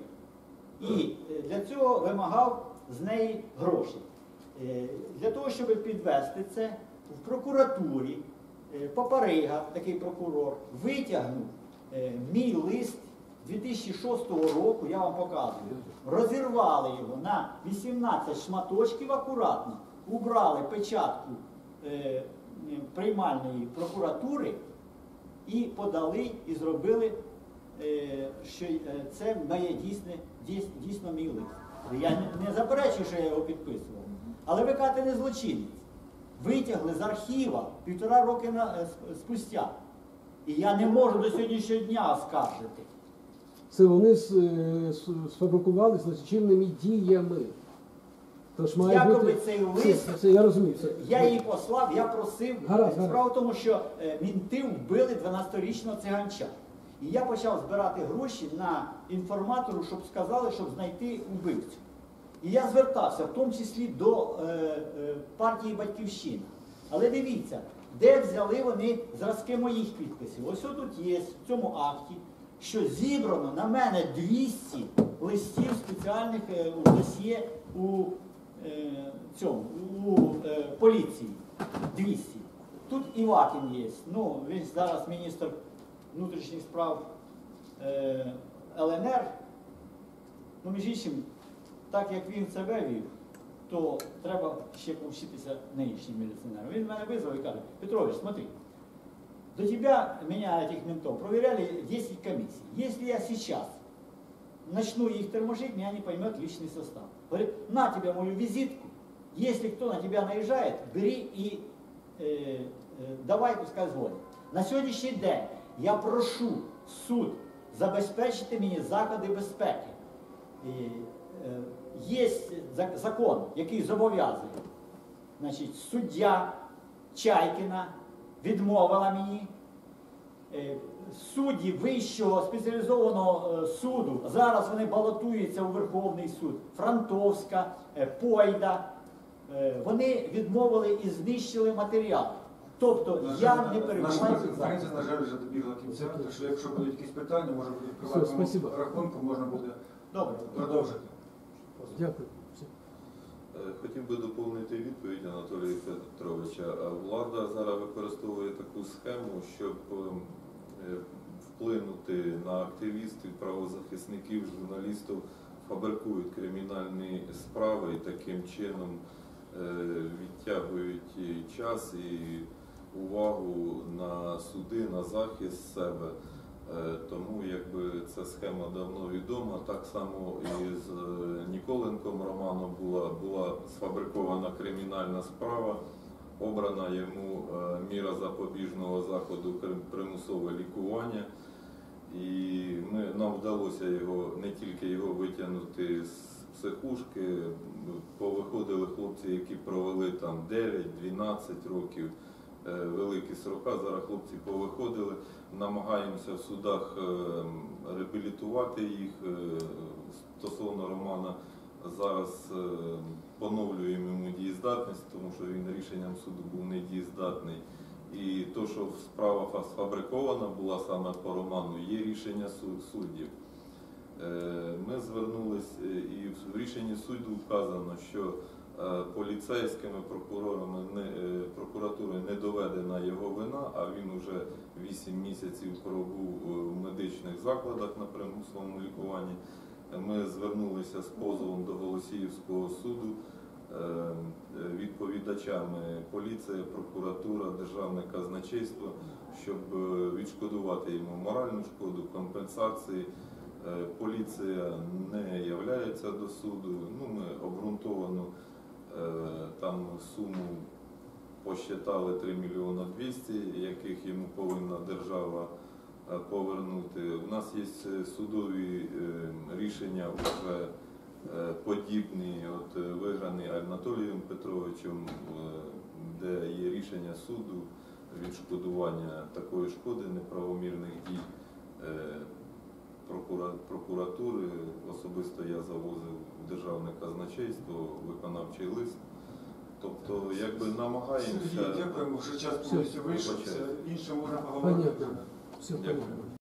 і для цього вимагав з неї гроші. Для того, щоб підвести це, в прокуратурі Папарига, такий прокурор, витягнув мій лист дві тисячі шостого року, я вам показую, розірвали його на вісімнадцять шматочків акуратно, убрали печатку приймальної прокуратури і подали, і зробили, що це моє дійсне, дійсно мій лист. Я не, не заперечую, що я його підписував. Але ви кажете, не злочинець. Витягли з архіва півтора роки на, спустя. І я не можу до сьогоднішнього дня оскаржити. Це вони сфабрикували злочинними діями. Тож має Якоби бути... цей лист, це, це, я розумію. Це... я її послав, я просив. Гаразд, Справа гаразд. в тому, що е, мінти вбили дванадцятирічного циганча. І я почав збирати гроші на інформатору, щоб сказали, щоб знайти убивцю. І я звертався, в тому числі до е, е, партії «Батьківщина». Але дивіться, де взяли вони зразки моїх підписів. Ось тут є, в цьому акті, що зібрано на мене двісті листів спеціальних е, у досьє у е, цьому, у е, поліції. двісті. Тут Івакін є. Ну, він зараз міністр внутрішніх справ е, ел ен ер. Ну, між іншим, так як він себе вів, то треба ще повчитися нинішнім міліціонерам. Він мене визвав і каже: Петрович, смотри, до тебя, меня, этих ментов, проверяли десять комиссий. Если я сейчас начну их тормошить, меня не поймет личный состав. Говорит, на тебе мою визитку, если кто на тебя наезжает, бери и э, э, давай, пускай звонить. На сьогоднішній день я прошу суд забезпечити мені заходи безпеки. І, е, є закон, який зобов'язує. Значить, суддя Чайкіна відмовила мені. Е, судді Вищого спеціалізованого е, суду, зараз вони балотуються у Верховний суд, Франтовська, е, Пойда, е, вони відмовили і знищили матеріал. Тобто На я жаль, не наша перебуваю. конференція, на жаль, вже добігла кінця, так що якщо будуть якісь питання, може бути в Все, спасибо. приватному рахунку, можна буде Добре. продовжити. Дякую. Все. Е, Хотів би доповнити відповідь Анатолія Петровича. Влада зараз використовує таку схему, щоб е, вплинути на активістів, правозахисників, журналістів, фабрикують кримінальні справи і таким чином е, відтягують і час і увагу на суди, на захист себе. Е, Тому якби ця схема давно відома. Так само і з Ніколенком Романом була, була сфабрикована кримінальна справа, обрана йому е, міра запобіжного заходу крим- примусове лікування. І ми, нам вдалося його, не тільки його витягнути з психушки, повиходили хлопці, які провели там дев'ять-дванадцять років, е, великі срока, зараз хлопці повиходили, намагаємося в судах е, реабілітувати їх. Е, стосовно Романа зараз е, поновлюємо йому дієздатність, тому що він рішенням суду був недієздатний. І то, що справа сфабрикована була саме по Роману, є рішення суддів. Ми звернулися, і в рішенні суду вказано, що поліцейськими прокурорами, прокуратурою не доведена його вина, а він вже вісім місяців пробув в медичних закладах на примусовому лікуванні. Ми звернулися з позовом до Голосіївського суду, відповідачами поліція, прокуратура, державне казначейство, щоб відшкодувати йому моральну шкоду, компенсації. Поліція не являється до суду. Ну, ми обґрунтовану там суму посчитали три мільйони двісті, яких йому повинна держава повернути. У нас є судові рішення вже подібні, от виграні Анатолієм Петровичем, де є рішення суду відшкодування такої шкоди, неправомірних дій прокуратури. Особисто я завозив в державне казначейство виконавчий лист. Тобто, якби намагаємося... Сергій, дякуємо, вже час повністю вийшов, інше можна поговорити. Понятно. Все понятно.